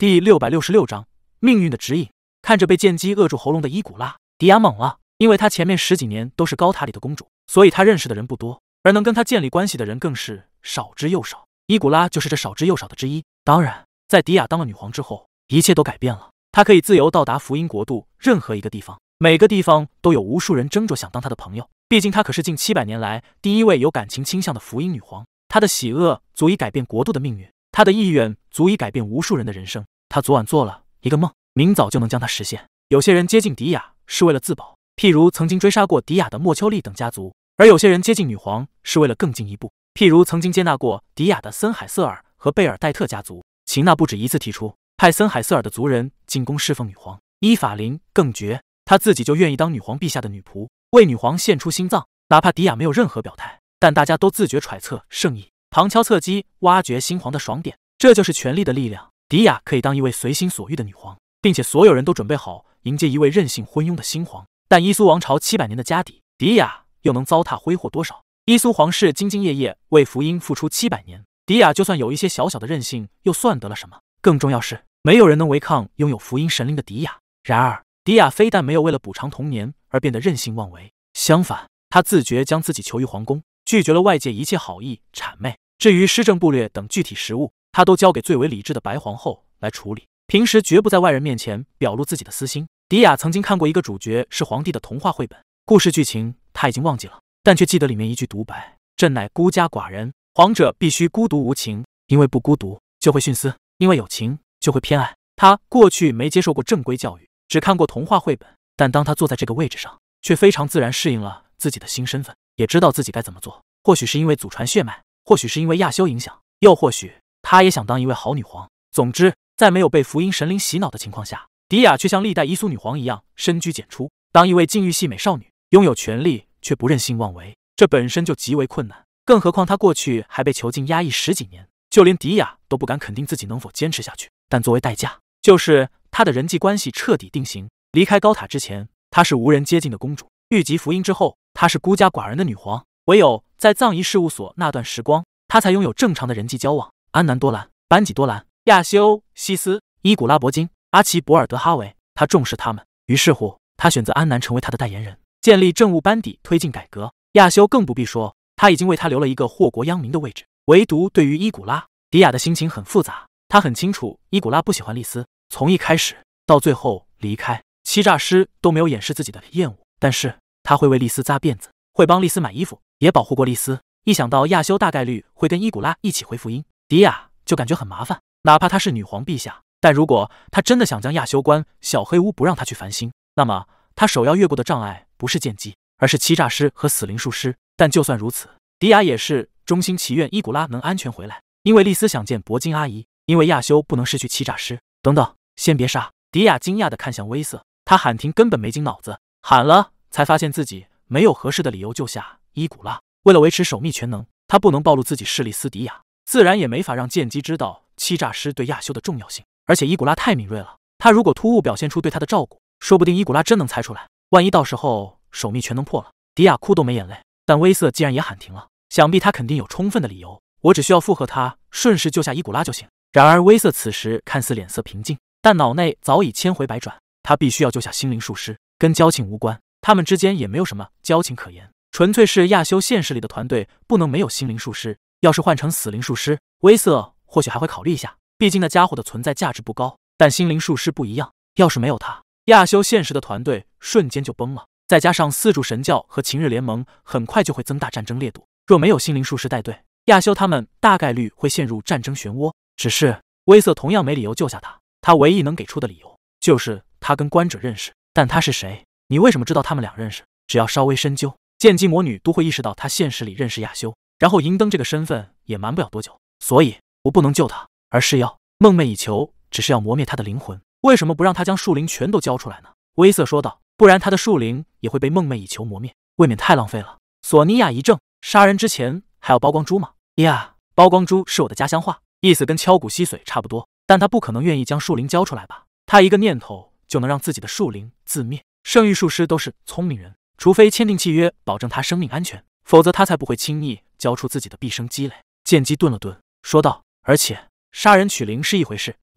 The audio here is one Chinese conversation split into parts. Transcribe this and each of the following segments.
第666章命运的指引。看着被剑姬扼住喉咙的伊古拉，迪亚懵了，因为他前面10几年都是高塔里的公主，所以他认识的人不多，而能跟他建立关系的人更是少之又少。伊古拉就是这少之又少的之一。当然，在迪亚当了女皇之后，一切都改变了。她可以自由到达福音国度任何一个地方，每个地方都有无数人争着想当她的朋友。毕竟她可是近700年来第一位有感情倾向的福音女皇，她的喜恶足以改变国度的命运，她的意愿足以改变无数人的人生。她昨晚做了一个梦，明早就能将它实现。有些人接近迪亚是为了自保，譬如曾经追杀过迪亚的莫丘利等家族，而有些人接近女皇是为了更进一步，譬如曾经接纳过迪亚的森海瑟尔和贝尔戴特家族。秦娜不止一次提出派森海瑟尔的族人进宫侍奉女皇。伊法林更绝，他自己就愿意当女皇陛下的女仆，为女皇献出心脏。哪怕迪亚没有任何表态，但大家都自觉揣测圣意，旁敲侧击挖掘新皇的爽点。这就是权力的力量。迪亚可以当一位随心所欲的女皇，并且所有人都准备好迎接一位任性昏庸的新皇。但伊苏王朝700年的家底，迪亚又能糟蹋挥霍多少？伊苏皇室兢兢业业为福音付出700年，迪亚就算有一些小小的任性，又算得了什么？更重要是，没有人能违抗拥有福音神灵的迪亚。然而，迪亚非但没有为了补偿童年而变得任性妄为，相反，他自觉将自己囚于皇宫，拒绝了外界一切好意谄媚。至于施政部略等具体实务，他都交给最为理智的白皇后来处理，平时绝不在外人面前表露自己的私心。迪亚曾经看过一个主角是皇帝的童话绘本，故事剧情他已经忘记了，但却记得里面一句独白：朕乃孤家寡人，皇者必须孤独无情，因为不孤独就会徇私，因为有情就会偏爱。他过去没接受过正规教育，只看过童话绘本，但当他坐在这个位置上，却非常自然适应了自己的新身份，也知道自己该怎么做。或许是因为祖传血脉，或许是因为亚修影响，又或许他也想当一位好女皇。总之，在没有被福音神灵洗脑的情况下，迪亚却像历代伊苏女皇一样深居简出，当一位禁欲系美少女，拥有权力却不任性妄为，这本身就极为困难。更何况她过去还被囚禁压抑10几年，就连迪亚都不敢肯定自己能否坚持下去。但作为代价，就是她的人际关系彻底定型。离开高塔之前，她是无人接近的公主；遇及福音之后，她是孤家寡人的女皇。唯有在葬仪事务所那段时光，她才拥有正常的人际交往。安南多兰、班吉多兰、亚修、西斯、伊古拉伯金、阿奇博尔德哈维，他重视他们，于是乎，他选择安南成为他的代言人，建立政务班底，推进改革。亚修更不必说，他已经为他留了一个祸国殃民的位置。唯独对于伊古拉，迪亚的心情很复杂。他很清楚伊古拉不喜欢丽丝，从一开始到最后离开，欺诈师都没有掩饰自己的厌恶。但是他会为丽丝扎辫子，会帮丽丝买衣服，也保护过丽丝。一想到亚修大概率会跟伊古拉一起回福音，迪亚就感觉很麻烦。哪怕他是女皇陛下，但如果他真的想将亚修关小黑屋，不让他去繁星，那么他首要越过的障碍不是剑姬，而是欺诈师和死灵术师。但就算如此，迪亚也是衷心祈愿伊古拉能安全回来，因为丽丝想见铂金阿姨，因为亚修不能失去欺诈师。等等，先别杀！迪亚惊讶地看向威瑟，他喊停根本没经脑子，喊了才发现自己没有合适的理由救下伊古拉。为了维持守密全能，他不能暴露自己是丽丝迪亚，自然也没法让剑姬知道欺诈师对亚修的重要性。而且伊古拉太敏锐了，他如果突兀表现出对他的照顾，说不定伊古拉真能猜出来。万一到时候守密全能破了，迪亚哭都没眼泪。但威瑟既然也喊停了，想必他肯定有充分的理由，我只需要附和他，顺势救下伊古拉就行。然而威瑟此时看似脸色平静，但脑内早已千回百转。他必须要救下心灵术师，跟交情无关，他们之间也没有什么交情可言，纯粹是亚修现实里的团队不能没有心灵术师。要是换成死灵术师，威瑟或许还会考虑一下，毕竟那家伙的存在价值不高。但心灵术师不一样，要是没有他，亚修现实的团队瞬间就崩了。再加上四柱神教和秦日联盟很快就会增大战争烈度，若没有心灵术师带队，亚修他们大概率会陷入战争漩涡。只是威瑟同样没理由救下他，他唯一能给出的理由就是他跟观者认识。但他是谁？你为什么知道他们俩认识？只要稍微深究，剑姬魔女都会意识到他现实里认识亚修，然后银灯这个身份也瞒不了多久。所以我不能救他，而是要梦寐以求，只是要磨灭他的灵魂。为什么不让他将树灵全都交出来呢？威瑟说道，不然他的树灵也会被梦寐以求磨灭，未免太浪费了。索尼娅一怔，杀人之前还要曝光珠吗？呀，曝光珠是我的家乡话，意思跟敲骨吸髓差不多，但他不可能愿意将树灵交出来吧？他一个念头就能让自己的树灵自灭。圣域术师都是聪明人，除非签订契约保证他生命安全，否则他才不会轻易交出自己的毕生积累。剑姬顿了顿，说道，而且杀人取灵是一回事，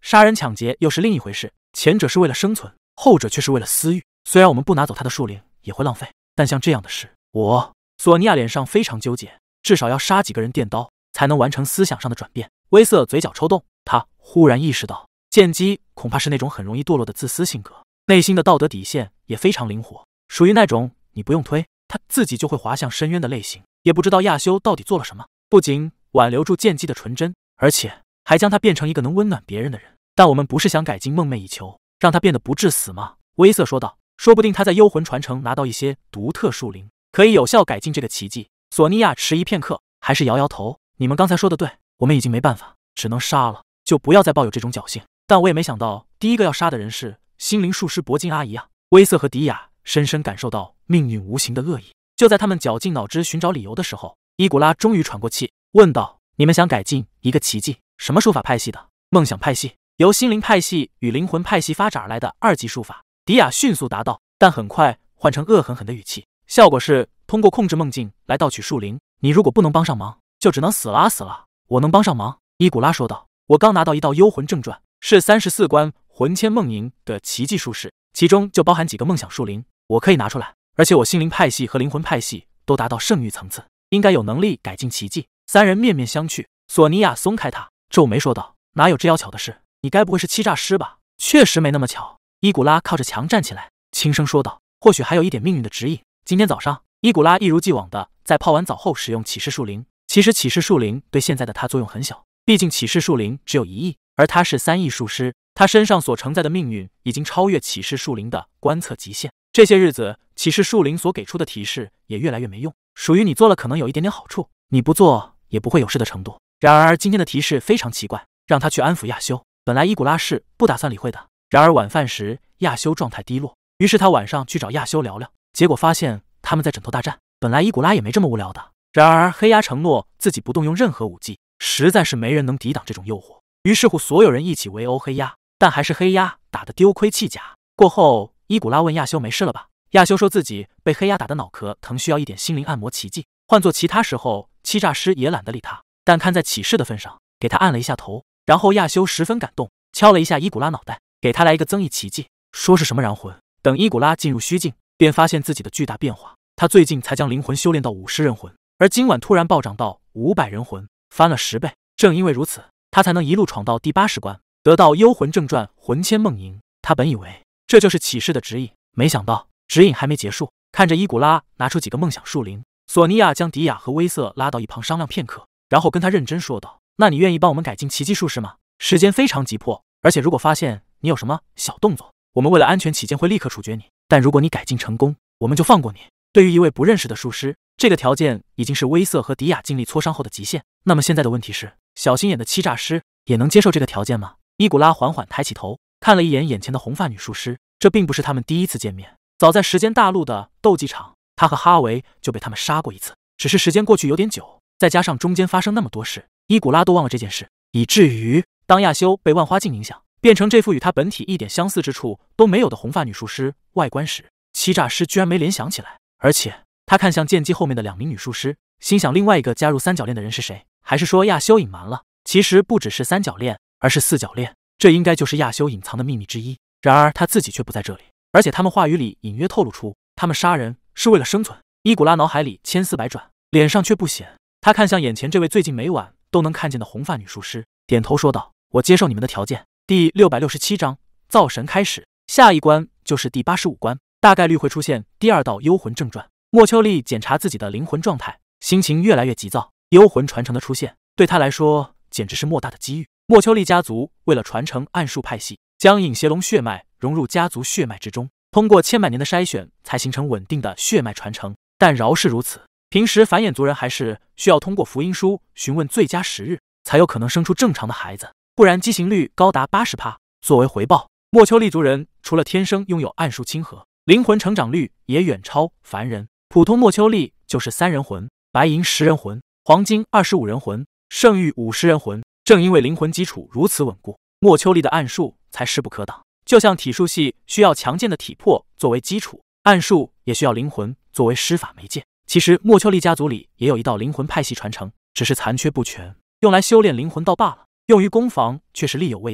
杀人抢劫又是另一回事，前者是为了生存，后者却是为了私欲。虽然我们不拿走他的树灵也会浪费，但像这样的事，索尼娅脸上非常纠结，至少要杀几个人电刀才能完成思想上的转变。威瑟嘴角抽动，他忽然意识到，剑姬恐怕是那种很容易堕落的自私性格，内心的道德底线也非常灵活，属于那种你不用推，他自己就会滑向深渊的类型。也不知道亚修到底做了什么，不仅挽留住剑姬的纯真，而且还将他变成一个能温暖别人的人。但我们不是想改进梦寐以求，让他变得不致死吗？威瑟说道。说不定他在幽魂传承拿到一些独特树灵，可以有效改进这个奇迹。索尼娅迟疑片刻，还是摇摇头。你们刚才说的对，我们已经没办法，只能杀了，就不要再抱有这种侥幸。但我也没想到，第一个要杀的人是心灵术师铂金阿姨啊！威瑟和迪亚深深感受到命运无情的恶意。就在他们绞尽脑汁寻找理由的时候，伊古拉终于喘过气，问道：“你们想改进一个奇迹？什么术法派系的？”梦想派系，由心灵派系与灵魂派系发展而来的2级术法。迪亚迅速答道，但很快换成恶狠狠的语气，效果是通过控制梦境来盗取树灵。你如果不能帮上忙，就只能死了啊！死了，我能帮上忙。伊古拉说道，我刚拿到一道幽魂正传，是34关魂牵梦萦的奇迹术士，其中就包含几个梦想树灵，我可以拿出来。而且我心灵派系和灵魂派系都达到圣域层次，应该有能力改进奇迹。3人面面相觑，索尼娅松开他，皱眉说道，哪有这妖巧的事？你该不会是欺诈师吧？确实没那么巧。伊古拉靠着墙站起来，轻声说道，或许还有一点命运的指引。今天早上，伊古拉一如既往的在泡完澡后使用启示树灵。其实启示树灵对现在的他作用很小，毕竟启示树灵只有1亿，而他是3亿术师，他身上所承载的命运已经超越启示树灵的观测极限。这些日子，启示树灵所给出的提示也越来越没用，属于你做了可能有一点点好处，你不做也不会有事的程度。然而今天的提示非常奇怪，让他去安抚亚修。本来伊古拉是不打算理会的，然而晚饭时亚修状态低落，于是他晚上去找亚修聊聊，结果发现他们在枕头大战。本来伊古拉也没这么无聊的，然而黑鸭承诺自己不动用任何武技，实在是没人能抵挡这种诱惑。于是乎所有人一起围殴黑鸭，但还是黑鸭打得丢盔弃甲。过后伊古拉问亚修没事了吧，亚修说自己被黑鸭打的脑壳疼，需要一点心灵按摩奇迹。换做其他时候，欺诈师也懒得理他，但看在启示的份上，给他按了一下头。然后亚修十分感动，敲了一下伊古拉脑袋，给他来一个增益奇迹，说是什么燃魂。等伊古拉进入虚境，便发现自己的巨大变化。他最近才将灵魂修炼到50人魂，而今晚突然暴涨到500人魂，翻了10倍。正因为如此，他才能一路闯到第80关，得到幽魂正传魂牵梦萦。他本以为这就是启示的指引，没想到指引还没结束。看着伊古拉拿出几个梦想树灵，索尼娅将迪亚和威瑟拉到一旁商量片刻，然后跟他认真说道，那你愿意帮我们改进奇迹术士吗？时间非常急迫，而且如果发现你有什么小动作，我们为了安全起见会立刻处决你，但如果你改进成功，我们就放过你。对于一位不认识的术师，这个条件已经是威瑟和迪亚尽力磋商后的极限。那么现在的问题是，小心眼的欺诈师也能接受这个条件吗？伊古拉缓缓抬起头，看了一眼眼前的红发女术师，这并不是他们第一次见面。早在时间大陆的斗技场，他和哈维就被他们杀过一次，只是时间过去有点久，再加上中间发生那么多事，伊古拉都忘了这件事，以至于当亚修被万花镜影响，变成这副与他本体一点相似之处都没有的红发女术师外观时，欺诈师居然没联想起来。而且他看向剑姬后面的2名女术师，心想另外一个加入3角恋的人是谁？还是说亚修隐瞒了？其实不只是3角恋，而是4角恋，这应该就是亚修隐藏的秘密之一。然而他自己却不在这里，而且他们话语里隐约透露出他们杀人是为了生存。伊古拉脑海里千丝百转，脸上却不显。他看向眼前这位最近每晚都能看见的红发女术师，点头说道，我接受你们的条件。第667章造神开始，下一关就是第85关，大概率会出现第2道幽魂正传。莫秋丽检查自己的灵魂状态，心情越来越急躁。幽魂传承的出现对他来说简直是莫大的机遇。莫秋丽家族为了传承暗术派系，将影邪龙血脉融入家族血脉之中，通过千百年的筛选才形成稳定的血脉传承。但饶是如此，平时繁衍族人还是需要通过福音书询问最佳时日，才有可能生出正常的孩子，不然畸形率高达80%。作为回报，莫秋丽族人除了天生拥有暗术亲和，灵魂成长率也远超凡人。普通莫秋丽就是3人魂，白银10人魂，黄金25人魂，圣域50人魂。正因为灵魂基础如此稳固，莫秋丽的暗术才势不可挡。就像体术系需要强健的体魄作为基础，暗术也需要灵魂作为施法媒介。其实莫秋丽家族里也有一道灵魂派系传承，只是残缺不全，用来修炼灵魂道罢了，用于攻防却是力有未逮。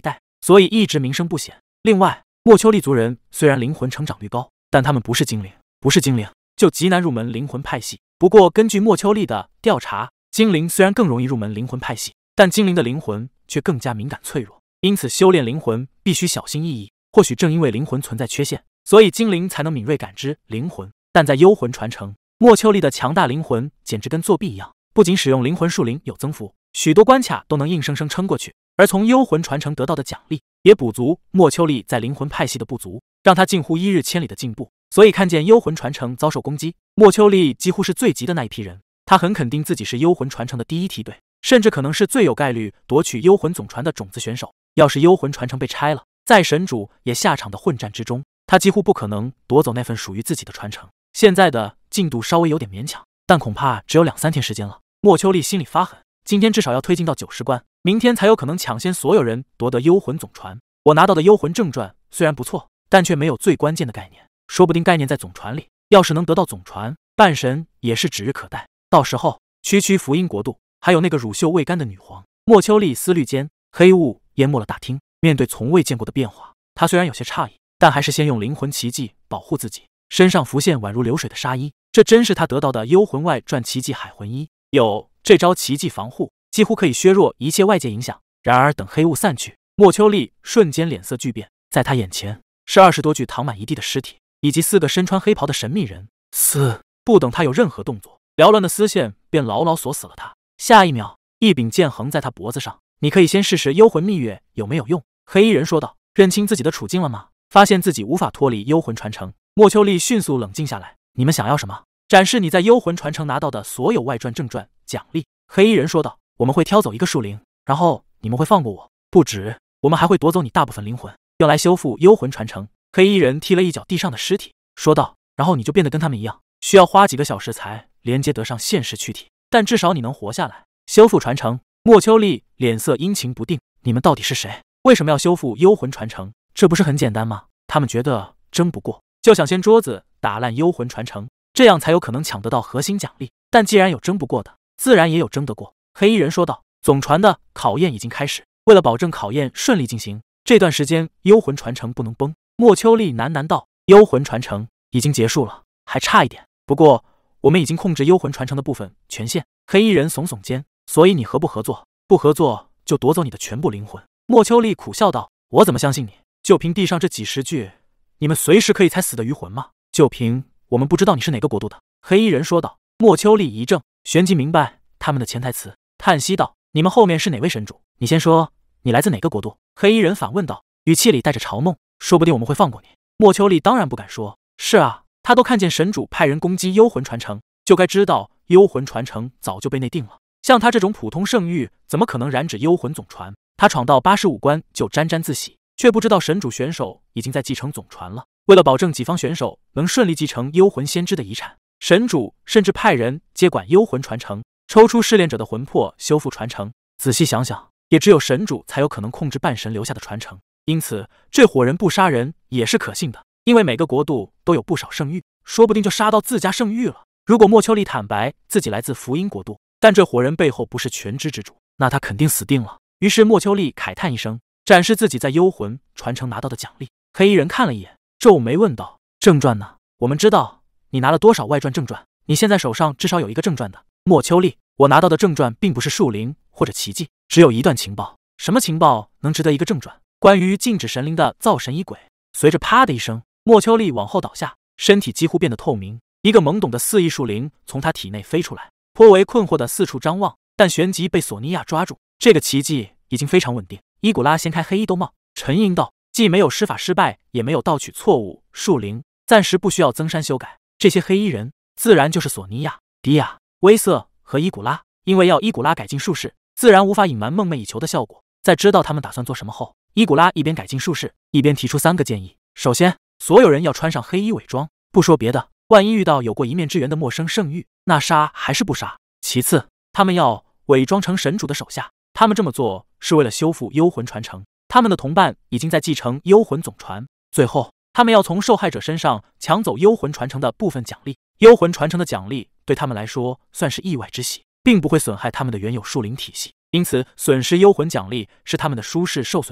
所以一直名声不显。另外，莫丘利族人虽然灵魂成长率高，但他们不是精灵，不是精灵就极难入门灵魂派系。不过，根据莫丘利的调查，精灵虽然更容易入门灵魂派系，但精灵的灵魂却更加敏感脆弱，因此修炼灵魂必须小心翼翼。或许正因为灵魂存在缺陷，所以精灵才能敏锐感知灵魂。但在幽魂传承，莫丘利的强大灵魂简直跟作弊一样，不仅使用灵魂树灵有增幅，许多关卡都能硬生生撑过去。而从幽魂传承得到的奖励，也补足莫丘利在灵魂派系的不足，让他近乎一日千里的进步。所以看见幽魂传承遭受攻击，莫丘利几乎是最急的那一批人。他很肯定自己是幽魂传承的第一梯队，甚至可能是最有概率夺取幽魂总传的种子选手。要是幽魂传承被拆了，在神主也下场的混战之中，他几乎不可能夺走那份属于自己的传承。现在的进度稍微有点勉强，但恐怕只有2-3天时间了。莫丘利心里发狠，今天至少要推进到90关，明天才有可能抢先所有人夺得幽魂总传。我拿到的幽魂正传虽然不错，但却没有最关键的概念，说不定概念在总传里。要是能得到总传，半神也是指日可待。到时候，区福音国度还有那个乳臭未干的女皇。莫丘利思虑间，黑雾淹没了大厅。面对从未见过的变化，他虽然有些诧异，但还是先用灵魂奇迹保护自己。身上浮现宛如流水的纱衣，这真是他得到的幽魂外传奇迹海魂衣。有这招奇迹防护，几乎可以削弱一切外界影响。然而等黑雾散去，莫丘利瞬间脸色巨变，在他眼前是20多具躺满一地的尸体，以及4个身穿黑袍的神秘人。不等他有任何动作，缭乱的丝线便牢牢锁死了他。下一秒，一柄剑横在他脖子上。你可以先试试幽魂蜜月有没有用。黑衣人说道。认清自己的处境了吗？发现自己无法脱离幽魂传承，莫丘利迅速冷静下来。你们想要什么？展示你在幽魂传承拿到的所有外传正传奖励。黑衣人说道。我们会挑走一个树灵，然后你们会放过我。不止，我们还会夺走你大部分灵魂，用来修复幽魂传承。黑衣人踢了一脚地上的尸体，说道。然后你就变得跟他们一样，需要花几个小时才连接得上现实躯体，但至少你能活下来。修复传承。莫丘利脸色阴晴不定。你们到底是谁？为什么要修复幽魂传承？这不是很简单吗？他们觉得争不过，就想掀桌子打烂幽魂传承，这样才有可能抢得到核心奖励。但既然有争不过的，自然也有争得过。黑衣人说道。总传的考验已经开始，为了保证考验顺利进行，这段时间幽魂传承不能崩。莫丘利喃喃道。幽魂传承已经结束了，还差一点。不过我们已经控制幽魂传承的部分权限。黑衣人耸耸肩。所以你合不合作？不合作就夺走你的全部灵魂。莫丘利苦笑道。我怎么相信你？就凭地上这几十具，你们随时可以踩死的余魂吗？就凭我们不知道你是哪个国度的。黑衣人说道。莫丘利一怔，旋即明白他们的潜台词，叹息道。你们后面是哪位神主？你先说，你来自哪个国度？黑衣人反问道，语气里带着嘲弄。说不定我们会放过你。莫丘利当然不敢说。是啊，他都看见神主派人攻击幽魂传承，就该知道幽魂传承早就被内定了。像他这种普通圣域，怎么可能染指幽魂总传？他闯到85关就沾沾自喜，却不知道神主选手已经在继承总传了。为了保证己方选手能顺利继承幽魂先知的遗产，神主甚至派人接管幽魂传承，抽出试炼者的魂魄修复传承。仔细想想，也只有神主才有可能控制半神留下的传承，因此这伙人不杀人也是可信的。因为每个国度都有不少圣域，说不定就杀到自家圣域了。如果莫丘利坦白自己来自福音国度，但这伙人背后不是全知之主，那他肯定死定了。于是莫丘利慨叹一声，展示自己在幽魂传承拿到的奖励。黑衣人看了一眼，皱眉问道：正传呢？我们知道你拿了多少外传正传，你现在手上至少有一个正传的。莫丘利，我拿到的正传并不是树灵或者奇迹，只有一段情报。什么情报能值得一个正传？关于禁止神灵的造神仪轨。随着啪的一声，莫丘利往后倒下，身体几乎变得透明。一个懵懂的4亿树灵从他体内飞出来，颇为困惑的四处张望，但旋即被索尼娅抓住。这个奇迹已经非常稳定。伊古拉掀开黑衣兜帽，沉吟道：既没有施法失败，也没有盗取错误树灵，暂时不需要增删修改。这些黑衣人自然就是索尼娅、迪亚、威瑟和伊古拉。因为要伊古拉改进术式，自然无法隐瞒梦寐以求的效果。在知道他们打算做什么后，伊古拉一边改进术式，一边提出3个建议。首先，所有人要穿上黑衣伪装，不说别的，万一遇到有过一面之缘的陌生圣域，那杀还是不杀？其次，他们要伪装成神主的手下，他们这么做是为了修复幽魂传承，他们的同伴已经在继承幽魂总传。最后，他们要从受害者身上抢走幽魂传承的部分奖励。幽魂传承的奖励对他们来说算是意外之喜，并不会损害他们的原有树灵体系，因此损失幽魂奖励是他们的舒适受损区。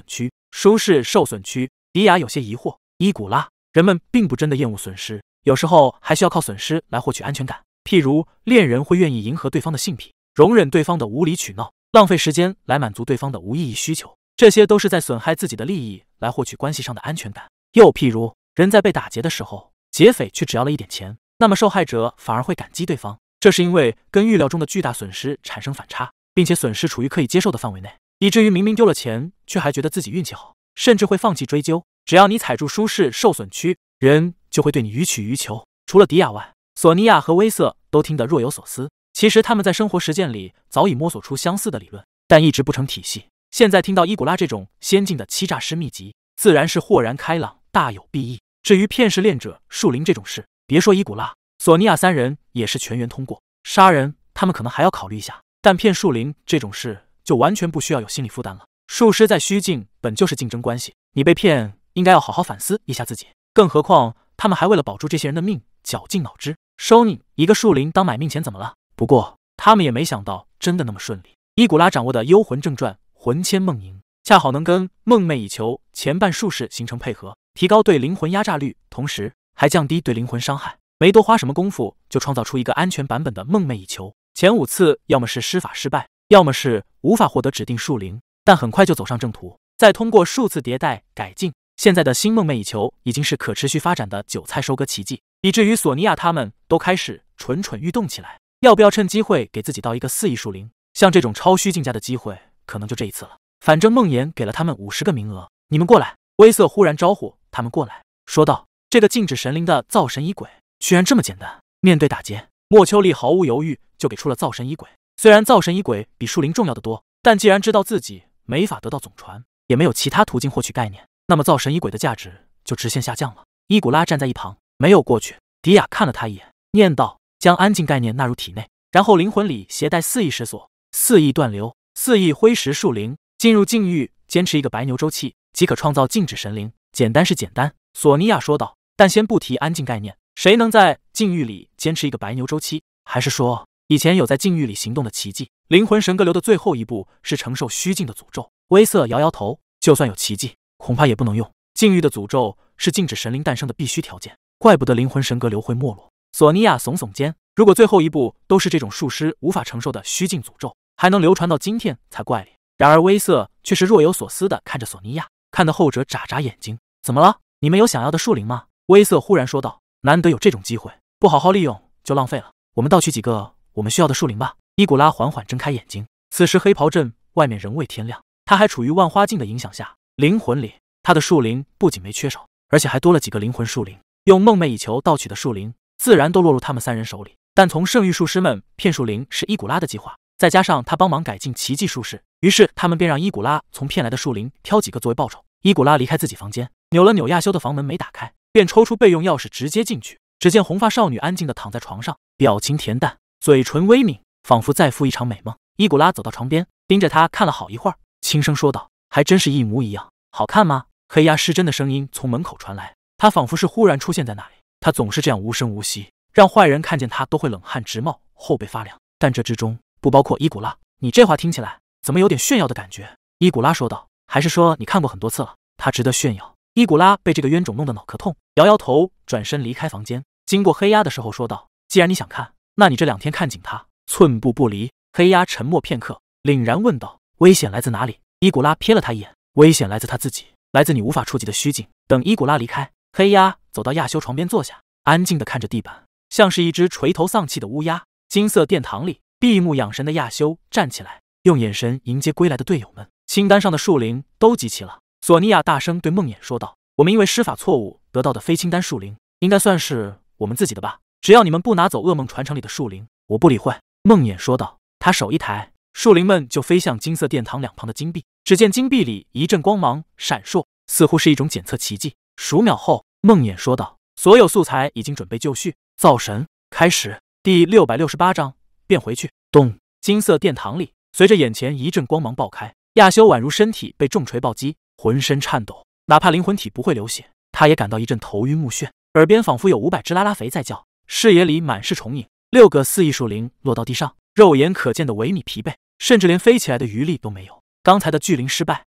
舒适受损区，迪亚有些疑惑。伊古拉，人们并不真的厌恶损失，有时候还需要靠损失来获取安全感。譬如恋人会愿意迎合对方的性癖，容忍对方的无理取闹，浪费时间来满足对方的无意义需求，这些都是在损害自己的利益来获取关系上的安全感。又譬如人在被打劫的时候，劫匪却只要了一点钱，那么受害者反而会感激对方，这是因为跟预料中的巨大损失产生反差，并且损失处于可以接受的范围内，以至于明明丢了钱，却还觉得自己运气好，甚至会放弃追究。只要你踩住舒适受损区，人就会对你予取予求。除了迪亚外，索尼娅和威瑟都听得若有所思。其实他们在生活实践里早已摸索出相似的理论，但一直不成体系。现在听到伊古拉这种先进的欺诈师秘籍，自然是豁然开朗，大有裨益。至于骗试炼者树林这种事，别说伊古拉，索尼娅三人也是全员通过。杀人他们可能还要考虑一下，但骗树林这种事就完全不需要有心理负担了。术师在虚境本就是竞争关系，你被骗应该要好好反思一下自己，更何况他们还为了保住这些人的命绞尽脑汁。收你一个树林当买命钱怎么了？不过他们也没想到真的那么顺利。伊古拉掌握的幽魂正传魂牵梦萦，恰好能跟梦寐以求前半术式形成配合，提高对灵魂压榨率，同时还降低对灵魂伤害。没多花什么功夫就创造出一个安全版本的梦寐以求。前5次要么是施法失败，要么是无法获得指定树灵，但很快就走上正途。再通过数次迭代改进，现在的新梦寐以求已经是可持续发展的韭菜收割奇迹，以至于索尼娅他们都开始蠢蠢欲动起来，要不要趁机会给自己到一个4亿树灵？像这种超虚竞价的机会，可能就这一次了。反正梦魇给了他们50个名额，你们过来。威瑟忽然招呼他们过来，说道：“这个禁止神灵的造神仪轨，居然这么简单。”面对打劫，莫秋丽毫无犹豫就给出了造神仪轨。虽然造神仪轨比树灵重要的多，但既然知道自己没法得到总传，也没有其他途径获取概念，那么造神仪轨的价值就直线下降了。伊古拉站在一旁，没有过去。迪亚看了他一眼，念道：“将安静概念纳入体内，然后灵魂里携带4亿石锁，4亿断流，4亿灰石树灵，进入禁域，坚持一个白牛周期，即可创造禁止神灵。简单是简单。”索尼娅说道，但先不提安静概念，谁能在禁域里坚持一个白牛周期？还是说以前有在禁域里行动的奇迹？灵魂神格流的最后一步是承受虚境的诅咒。威瑟摇摇头，就算有奇迹，恐怕也不能用。禁域的诅咒是禁止神灵诞生的必须条件，怪不得灵魂神格流会没落。索尼娅耸耸肩，如果最后一步都是这种术师无法承受的虚境诅咒，还能流传到今天才怪哩。然而威瑟却是若有所思地看着索尼娅，看得后者眨眨眼睛。怎么了？你们有想要的树灵吗？威瑟忽然说道。难得有这种机会，不好好利用就浪费了。我们盗取几个我们需要的树灵吧。伊古拉缓缓睁开眼睛，此时黑袍镇外面仍未天亮，他还处于万花镜的影响下。灵魂里他的树灵不仅没缺少，而且还多了几个灵魂树灵。用梦寐以求盗取的树灵自然都落入他们3人手里，但从圣域术师们骗树灵是伊古拉的计划，再加上他帮忙改进奇迹术士，于是他们便让伊古拉从骗来的树灵挑几个作为报酬。伊古拉离开自己房间，扭了扭亚修的房门没打开，便抽出备用钥匙直接进去。只见红发少女安静地躺在床上，表情恬淡，嘴唇微抿，仿佛在赴一场美梦。伊古拉走到床边，盯着她看了好一会儿，轻声说道：“还真是一模一样，好看吗？”黑鸦失真的声音从门口传来，他仿佛是忽然出现在那里。他总是这样无声无息，让坏人看见他都会冷汗直冒，后背发凉。但这之中不包括伊古拉。你这话听起来怎么有点炫耀的感觉？伊古拉说道。还是说你看过很多次了，他值得炫耀？伊古拉被这个冤种弄得脑壳痛，摇摇头，转身离开房间。经过黑鸦的时候说道：“既然你想看，那你这2天看紧他，寸步不离。”黑鸦沉默片刻，凛然问道：“危险来自哪里？”伊古拉瞥了他一眼：“危险来自他自己，来自你无法触及的虚境。”等伊古拉离开，黑鸦走到亚修床边坐下，安静地看着地板，像是一只垂头丧气的乌鸦。金色殿堂里，闭目养神的亚修站起来，用眼神迎接归来的队友们。清单上的树灵都集齐了。索尼娅大声对梦魇说道：“我们因为施法错误得到的非清单树灵，应该算是我们自己的吧？只要你们不拿走噩梦传承里的树灵，我不理会。”梦魇说道。他手一抬，树灵们就飞向金色殿堂两旁的金币。只见金币里一阵光芒闪烁，似乎是一种检测奇迹。数秒后，梦魇说道：“所有素材已经准备就绪，造神开始。”第668章变回去。咚！金色殿堂里，随着眼前一阵光芒爆开，亚修宛如身体被重锤暴击，浑身颤抖，哪怕灵魂体不会流血，他也感到一阵头晕目眩，耳边仿佛有500只拉拉肥在叫，视野里满是重影。6个4亿树灵落到地上，肉眼可见的萎靡疲惫，甚至连飞起来的余力都没有。刚才的聚灵失败，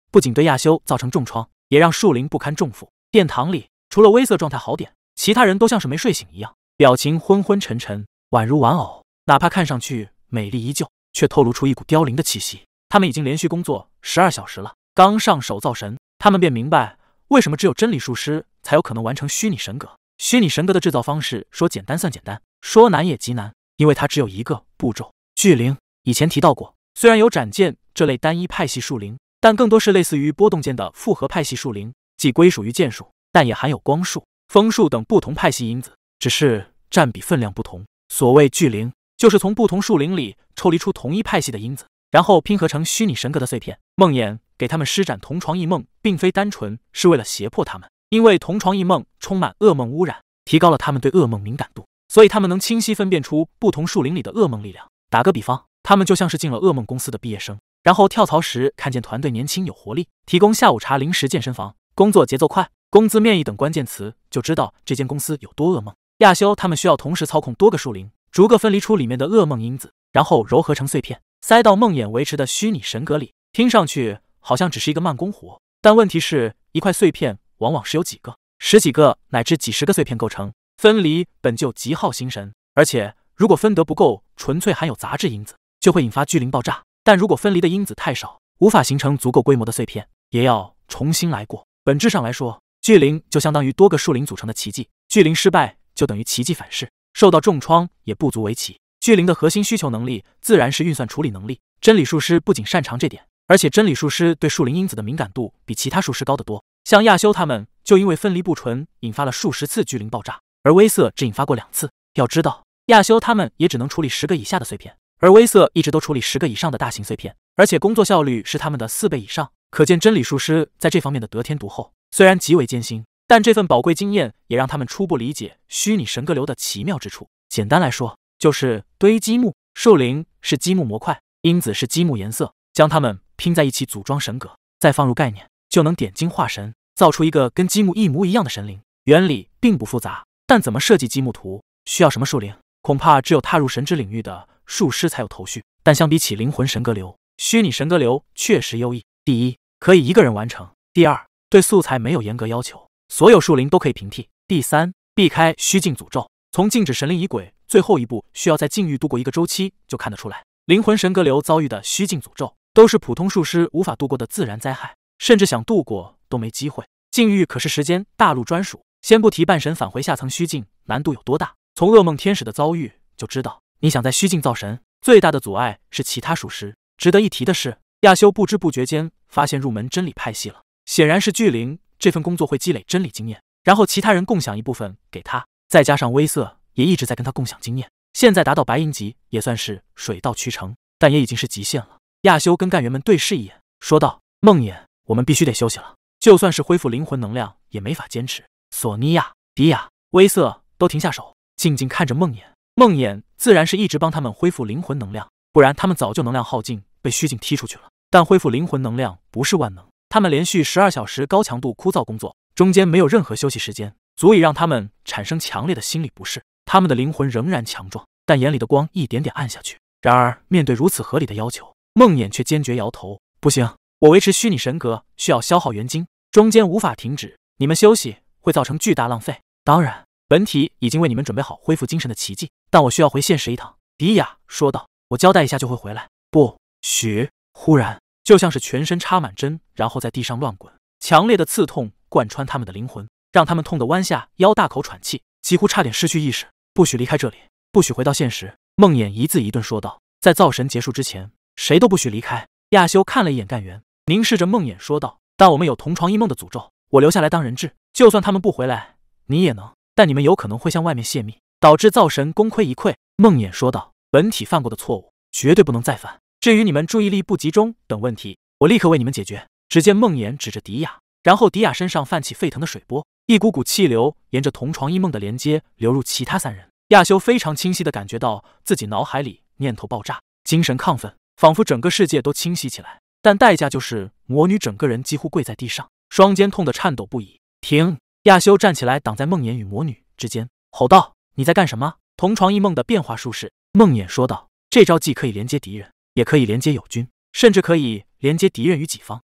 不仅对亚修造成重创，也让树林不堪重负。殿堂里除了威瑟状态好点，其他人都像是没睡醒一样，表情昏昏沉沉，宛如玩偶。哪怕看上去美丽依旧，却透露出一股凋零的气息。他们已经连续工作12小时了，刚上手造神，他们便明白为什么只有真理术师才有可能完成虚拟神格。虚拟神格的制造方式，说简单算简单，说难也极难，因为它只有一个步骤：聚灵。以前提到过，虽然有斩剑这类单一派系树灵，但更多是类似于波动剑的复合派系树灵，既归属于剑术，但也含有光束、风术等不同派系因子，只是占比分量不同。所谓聚灵，就是从不同树灵里抽离出同一派系的因子，然后拼合成虚拟神格的碎片。梦魇给他们施展同床异梦，并非单纯是为了胁迫他们，因为同床异梦充满噩梦污染，提高了他们对噩梦敏感度，所以他们能清晰分辨出不同树林里的噩梦力量。打个比方，他们就像是进了噩梦公司的毕业生，然后跳槽时看见团队年轻有活力，提供下午茶、临时健身房，工作节奏快，工资面议等关键词，就知道这间公司有多噩梦。亚修他们需要同时操控多个树林，逐个分离出里面的噩梦因子，然后糅合成碎片，塞到梦魇维持的虚拟神格里。听上去好像只是一个慢工活，但问题是，一块碎片往往是由几个、十几个乃至几十个碎片构成，分离本就极耗心神，而且如果分得不够，纯粹含有杂质因子，就会引发巨灵爆炸。但如果分离的因子太少，无法形成足够规模的碎片，也要重新来过。本质上来说，巨灵就相当于多个树林组成的奇迹，巨灵失败就等于奇迹反噬，受到重创也不足为奇。巨灵的核心需求能力自然是运算处理能力，真理术师不仅擅长这点，而且真理术师对树林因子的敏感度比其他术师高得多。像亚修他们就因为分离不纯，引发了数十次巨灵爆炸，而威瑟只引发过2次。要知道，亚修他们也只能处理10个以下的碎片，而威瑟一直都处理10个以上的大型碎片，而且工作效率是他们的4倍以上，可见真理术师在这方面的得天独厚。虽然极为艰辛，但这份宝贵经验也让他们初步理解虚拟神格流的奇妙之处。简单来说，就是堆积木，树灵是积木模块，因子是积木颜色，将它们拼在一起组装神格，再放入概念，就能点睛化神，造出一个跟积木一模一样的神灵。原理并不复杂，但怎么设计积木图，需要什么树灵，恐怕只有踏入神之领域的术师才有头绪。但相比起灵魂神格流，虚拟神格流确实优异。第一，可以一个人完成；第二，对素材没有严格要求，所有树灵都可以平替；第三，避开虚境诅咒，从禁止神灵仪轨最后一步需要在禁域度过一个周期就看得出来。灵魂神格流遭遇的虚境诅咒，都是普通术师无法度过的自然灾害，甚至想度过都没机会。禁域可是时间大陆专属，先不提半神返回下层虚境难度有多大，从噩梦天使的遭遇就知道，你想在虚境造神，最大的阻碍是其他术师。值得一提的是，亚修不知不觉间发现入门真理派系了，显然是巨灵这份工作会积累真理经验，然后其他人共享一部分给他，再加上威瑟也一直在跟他共享经验，现在达到白银级也算是水到渠成，但也已经是极限了。亚修跟干员们对视一眼，说道：梦魇，我们必须得休息了，就算是恢复灵魂能量也没法坚持。索尼娅、迪亚、威瑟都停下手，静静看着梦魇。梦魇自然是一直帮他们恢复灵魂能量，不然他们早就能量耗尽，被虚境踢出去了。但恢复灵魂能量不是万能，他们连续12小时高强度枯燥工作，中间没有任何休息时间，足以让他们产生强烈的心理不适。他们的灵魂仍然强壮，但眼里的光一点点暗下去。然而面对如此合理的要求，梦魇却坚决摇头：不行，我维持虚拟神格需要消耗元晶，中间无法停止，你们休息会造成巨大浪费。当然，本体已经为你们准备好恢复精神的奇迹，但我需要回现实一趟。迪亚说道：我交代一下就会回来。不许！忽然就像是全身插满针，然后在地上乱滚，强烈的刺痛贯穿他们的灵魂，让他们痛得弯下腰大口喘气，几乎差点失去意识。不许离开这里，不许回到现实。梦魇一字一顿说道：在造神结束之前，谁都不许离开。亚修看了一眼干员，凝视着梦魇说道：但我们有同床异梦的诅咒，我留下来当人质，就算他们不回来，你也能，但你们有可能会向外面泄密，导致造神功亏一篑。梦魇说道：本体犯过的错误绝对不能再犯，至于你们注意力不集中等问题，我立刻为你们解决。只见梦魇指着迪亚，然后迪亚身上泛起沸腾的水波，一股股气流沿着同床异梦的连接流入其他3人。亚修非常清晰地感觉到自己脑海里念头爆炸，精神亢奋，仿佛整个世界都清晰起来，但代价就是魔女整个人几乎跪在地上，双肩痛得颤抖不已。停！亚修站起来挡在梦魇与魔女之间，吼道：你在干什么？同床异梦的变化术士。梦魇说道：这招既可以连接敌人，也可以连接友军，甚至可以连接敌人与己方。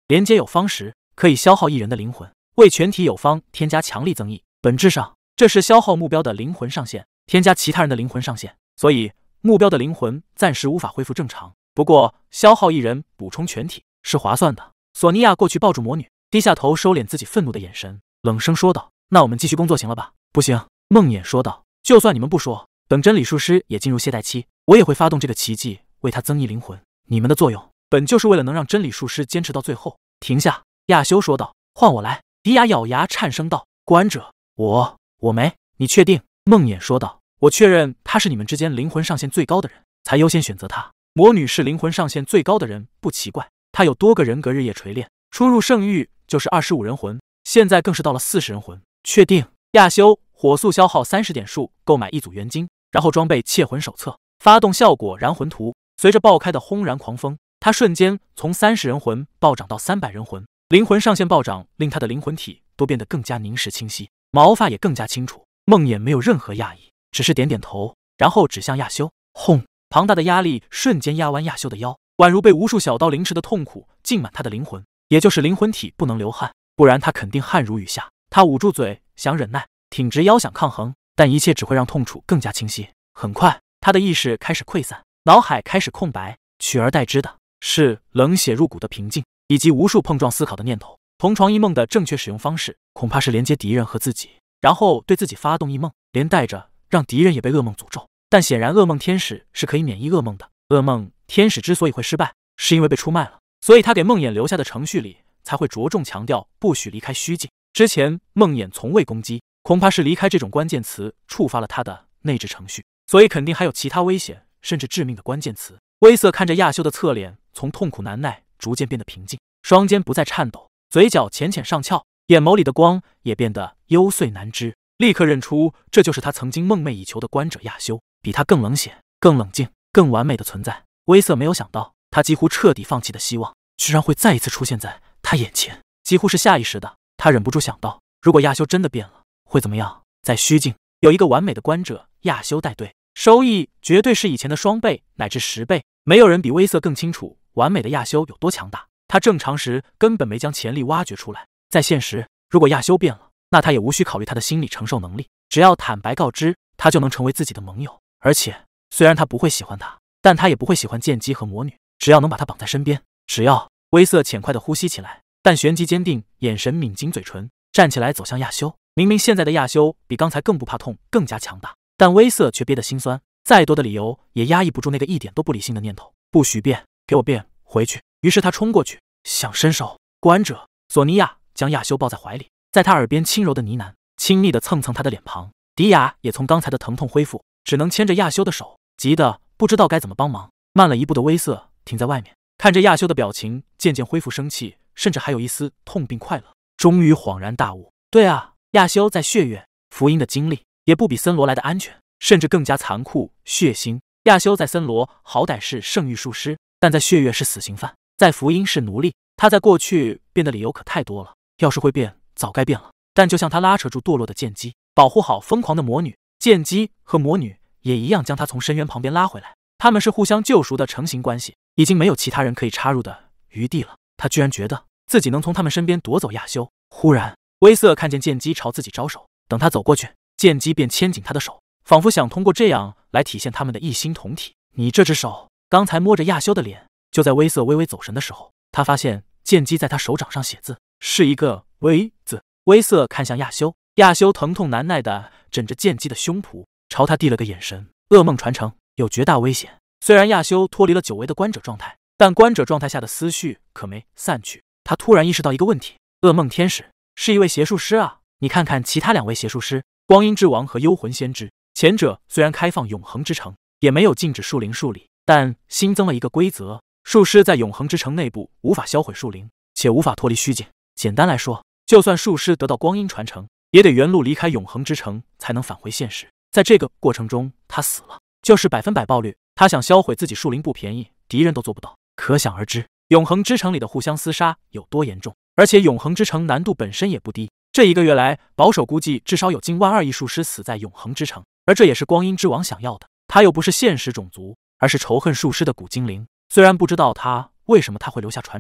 连接有方时，可以消耗一人的灵魂，为全体有方添加强力增益。本质上，这是消耗目标的灵魂上限，添加其他人的灵魂上限，所以目标的灵魂暂时无法恢复正常。不过，消耗一人补充全体是划算的。索尼娅过去抱住魔女，低下头收敛自己愤怒的眼神，冷声说道：“那我们继续工作行了吧？”不行，梦魇说道：“就算你们不说，等真理术师也进入懈怠期，我也会发动这个奇迹，为他增益灵魂。你们的作用本就是为了能让真理术师坚持到最后。”停下，亚修说道：“换我来。”迪亚咬牙颤声道：“观者，我没。你确定？”梦魇说道：“我确认他是你们之间灵魂上限最高的人，才优先选择他。魔女是灵魂上限最高的人，不奇怪。她有多个人格日夜锤炼，出入圣域就是25人魂，现在更是到了40人魂。确定？”亚修火速消耗30点数购买一组元晶，然后装备窃魂手册，发动效果燃魂图。随着爆开的轰然狂风，他瞬间从30人魂暴涨到300人魂，灵魂上限暴涨令他的灵魂体都变得更加凝实清晰，毛发也更加清楚。梦魇没有任何讶异，只是点点头，然后指向亚修。轰！庞大的压力瞬间压弯亚修的腰，宛如被无数小刀凌迟的痛苦浸满他的灵魂，也就是灵魂体不能流汗，不然他肯定汗如雨下。他捂住嘴想忍耐，挺直腰想抗衡，但一切只会让痛楚更加清晰。很快，他的意识开始溃散，脑海开始空白，取而代之的是冷血入骨的平静，以及无数碰撞思考的念头。同床异梦的正确使用方式，恐怕是连接敌人和自己，然后对自己发动异梦，连带着让敌人也被噩梦诅咒。但显然噩梦天使是可以免疫噩梦的，噩梦天使之所以会失败，是因为被出卖了，所以他给梦魇留下的程序里才会着重强调不许离开虚境。之前梦魇从未攻击，恐怕是离开这种关键词触发了他的内置程序，所以肯定还有其他危险甚至致命的关键词。威瑟看着亚修的侧脸从痛苦难耐逐渐变得平静，双肩不再颤抖，嘴角浅浅上翘，眼眸里的光也变得幽邃难知，立刻认出这就是他曾经梦寐以求的观者亚修，比他更冷血、更冷静、更完美的存在。威瑟没有想到，他几乎彻底放弃的希望居然会再一次出现在他眼前，几乎是下意识的，他忍不住想到，如果亚修真的变了，会怎么样？在虚境有一个完美的观者亚修带队，收益绝对是以前的双倍乃至10倍。没有人比威瑟更清楚完美的亚修有多强大，他正常时根本没将潜力挖掘出来。在现实，如果亚修变了，那他也无需考虑他的心理承受能力，只要坦白告知，他就能成为自己的盟友。而且虽然他不会喜欢他，但他也不会喜欢剑姬和魔女，只要能把他绑在身边，只要……威瑟浅快地呼吸起来，但旋即坚定，眼神抿紧嘴唇，站起来走向亚修。明明现在的亚修比刚才更不怕痛，更加强大，但威瑟却憋得心酸，再多的理由也压抑不住那个一点都不理性的念头。不许变，给我变回去！于是他冲过去，想伸手。观者索尼娅将亚修抱在怀里，在他耳边轻柔的呢喃，亲昵地蹭蹭他的脸庞。迪亚也从刚才的疼痛恢复，只能牵着亚修的手，急得不知道该怎么帮忙。慢了一步的威瑟停在外面，看着亚修的表情渐渐恢复生气，甚至还有一丝痛并快乐，终于恍然大悟。对啊，亚修在血月福音的经历也不比森罗来的安全，甚至更加残酷血腥。亚修在森罗好歹是圣域术师，但在血月是死刑犯，在福音是奴隶。他在过去变的理由可太多了，要是会变，早该变了。但就像他拉扯住堕落的剑姬，保护好疯狂的魔女，剑姬和魔女也一样将他从深渊旁边拉回来。他们是互相救赎的成型关系，已经没有其他人可以插入的余地了。他居然觉得自己能从他们身边夺走亚修。忽然，威瑟看见剑姬朝自己招手，等他走过去，剑姬便牵紧他的手，仿佛想通过这样来体现他们的异心同体。你这只手刚才摸着亚修的脸。就在威瑟微微走神的时候，他发现剑姬在他手掌上写字，是一个威字。威瑟看向亚修，亚修疼痛难耐地枕着剑姬的胸脯，朝他递了个眼神。噩梦传承有绝大危险。虽然亚修脱离了久违的观者状态，但观者状态下的思绪可没散去。他突然意识到一个问题：噩梦天使是一位邪术师啊！你看看其他2位邪术师，光阴之王和幽魂先知，前者虽然开放永恒之城，也没有禁止树灵树理，但新增了一个规则：术师在永恒之城内部无法销毁树灵，且无法脱离虚境。简单来说，就算术师得到光阴传承，也得原路离开永恒之城才能返回现实。在这个过程中，他死了，就是100%爆率。他想销毁自己树灵不便宜，敌人都做不到，可想而知永恒之城里的互相厮杀有多严重。而且永恒之城难度本身也不低，这1个月来，保守估计至少有近12000亿术师死在永恒之城，而这也是光阴之王想要的。他又不是现实种族，而是仇恨术师的古精灵。虽然不知道为什么他会留下传承，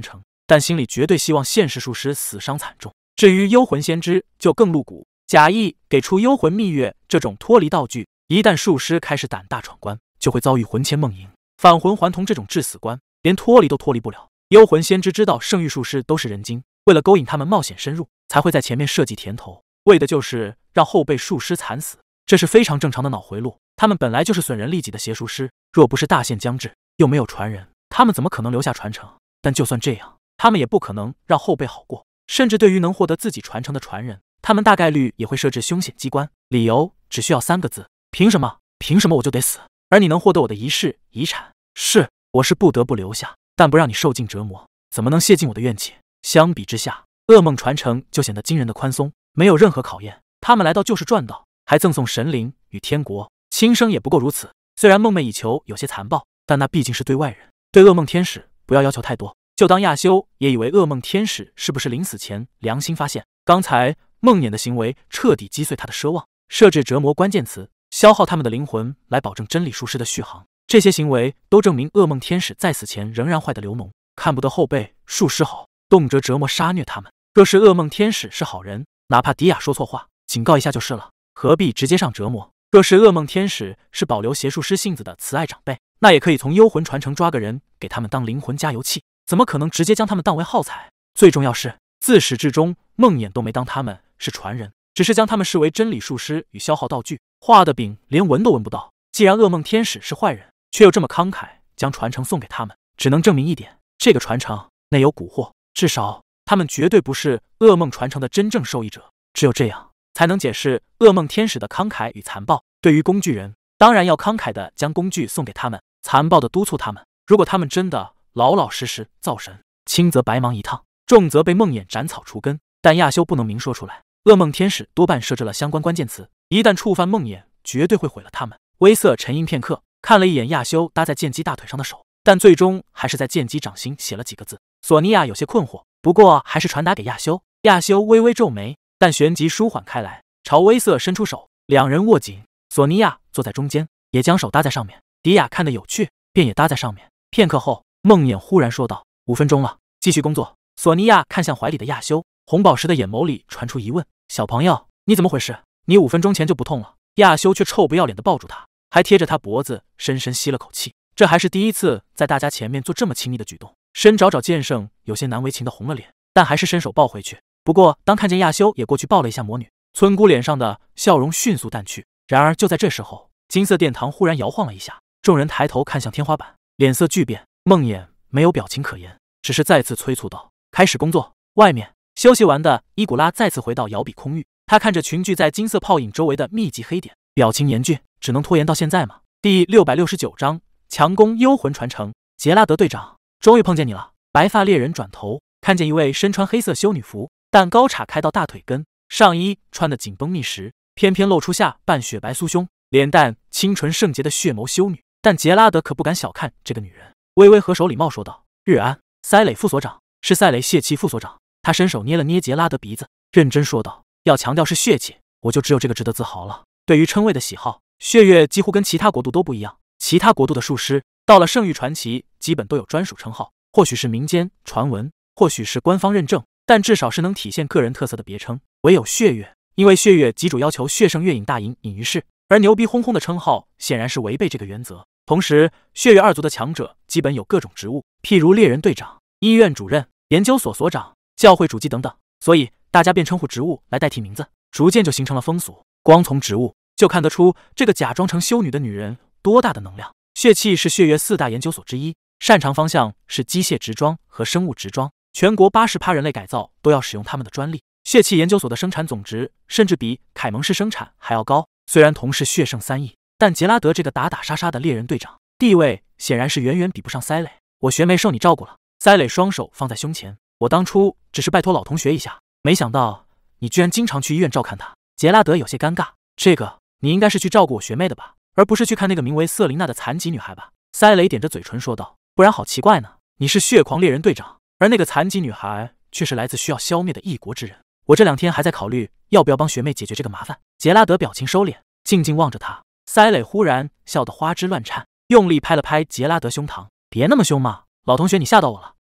但心里绝对希望现世术师死伤惨重。至于幽魂先知就更露骨，假意给出幽魂蜜月这种脱离道具，一旦术师开始胆大闯关，就会遭遇魂牵梦萦、返魂还童这种致死关，连脱离都脱离不了。幽魂先知知道圣域术师都是人精，为了勾引他们冒险深入，才会在前面设计甜头，为的就是让后辈术师惨死。这是非常正常的脑回路，他们本来就是损人利己的邪术师，若不是大限将至，又没有传人，他们怎么可能留下传承？但就算这样，他们也不可能让后辈好过，甚至对于能获得自己传承的传人，他们大概率也会设置凶险机关，理由只需要3个字：凭什么？凭什么我就得死？而你能获得我的仪式遗产，我是不得不留下，但不让你受尽折磨，怎么能泄尽我的怨气？相比之下，噩梦传承就显得惊人的宽松，没有任何考验，他们来到就是赚到，还赠送神灵与天国，轻生也不够如此。虽然梦寐以求有些残暴，但那毕竟是对外人，对噩梦天使不要要求太多。就当亚修也以为噩梦天使是不是临死前良心发现，刚才梦魇的行为彻底击碎他的奢望，设置折磨关键词，消耗他们的灵魂来保证真理术师的续航。这些行为都证明噩梦天使在死前仍然坏得流脓，看不得后辈术师好，动辄折磨杀虐他们。若是噩梦天使是好人，哪怕迪亚说错话，警告一下就是了，何必直接上折磨？若是噩梦天使是保留邪术师性子的慈爱长辈，那也可以从幽魂传承抓个人给他们当灵魂加油器，怎么可能直接将他们当为耗材？最重要是，自始至终梦魇都没当他们是传人，只是将他们视为真理术师与消耗道具，画的饼连闻都闻不到。既然噩梦天使是坏人，却又这么慷慨将传承送给他们，只能证明一点，这个传承内有蛊惑，至少他们绝对不是噩梦传承的真正受益者。只有这样才能解释噩梦天使的慷慨与残暴。对于工具人，当然要慷慨的将工具送给他们，残暴的督促他们。如果他们真的老老实实造神，轻则白忙一趟，重则被梦魇斩草除根。但亚修不能明说出来，噩梦天使多半设置了相关关键词，一旦触犯梦魇，绝对会毁了他们。威瑟沉吟片刻，看了一眼亚修搭在剑姬大腿上的手，但最终还是在剑姬掌心写了几个字。索尼娅有些困惑，不过还是传达给亚修。亚修微微皱眉，但旋即舒缓开来，朝威瑟伸出手，两人握紧。索尼娅坐在中间，也将手搭在上面。迪亚看得有趣，便也搭在上面。片刻后，梦魇忽然说道：“5分钟了，继续工作。”索尼娅看向怀里的亚修，红宝石的眼眸里传出疑问：“小朋友，你怎么回事？你5分钟前就不痛了？”亚修却臭不要脸地抱住他，还贴着他脖子深深吸了口气。这还是第一次在大家前面做这么亲密的举动。申找找剑圣有些难为情地红了脸，但还是伸手抱回去。不过当看见亚修也过去抱了一下魔女，村姑脸上的笑容迅速淡去。然而就在这时候，金色殿堂忽然摇晃了一下，众人抬头看向天花板，脸色巨变。梦魇没有表情可言，只是再次催促道：“开始工作。”外面休息完的伊古拉再次回到摇笔空域，他看着群聚在金色泡影周围的密集黑点，表情严峻。只能拖延到现在吗？第669章强攻幽魂传承。杰拉德队长，终于碰见你了。白发猎人转头看见一位身穿黑色修女服，但高叉开到大腿根，上衣穿得紧绷密实，偏偏露出下半雪白酥胸，脸蛋清纯圣洁的血眸修女。但杰拉德可不敢小看这个女人，微微合手礼貌说道：“日安，塞雷副所长。”是塞雷血气副所长。他伸手捏了捏杰拉德鼻子，认真说道：“要强调是血气，我就只有这个值得自豪了。对于称谓的喜好，血月几乎跟其他国度都不一样。其他国度的术师到了圣域传奇，基本都有专属称号，或许是民间传闻，或许是官方认证，但至少是能体现个人特色的别称。唯有血月，因为血月级主要求血圣月影大隐隐于世，而牛逼哄哄的称号显然是违背这个原则。同时，血月2族的强者基本有各种职务，譬如猎人队长、医院主任、研究所所长、教会主祭等等，所以大家便称呼职务来代替名字，逐渐就形成了风俗。光从职务就看得出这个假装成修女的女人多大的能量。血气是血月4大研究所之一，擅长方向是机械植装和生物植装，全国80%人类改造都要使用他们的专利。血气研究所的生产总值甚至比凯蒙市生产还要高。虽然同是血圣3亿，但杰拉德这个打打杀杀的猎人队长地位显然是远远比不上塞磊。我学妹受你照顾了。塞磊双手放在胸前，我当初只是拜托老同学一下，没想到你居然经常去医院照看他。杰拉德有些尴尬，这个你应该是去照顾我学妹的吧，而不是去看那个名为瑟琳娜的残疾女孩吧？塞磊点着嘴唇说道，不然好奇怪呢，你是血狂猎人队长，而那个残疾女孩却是来自需要消灭的异国之人。我这2天还在考虑要不要帮学妹解决这个麻烦。杰拉德表情收敛，静静望着他。塞磊忽然笑得花枝乱颤，用力拍了拍杰拉德胸膛，别那么凶嘛，老同学你吓到我了。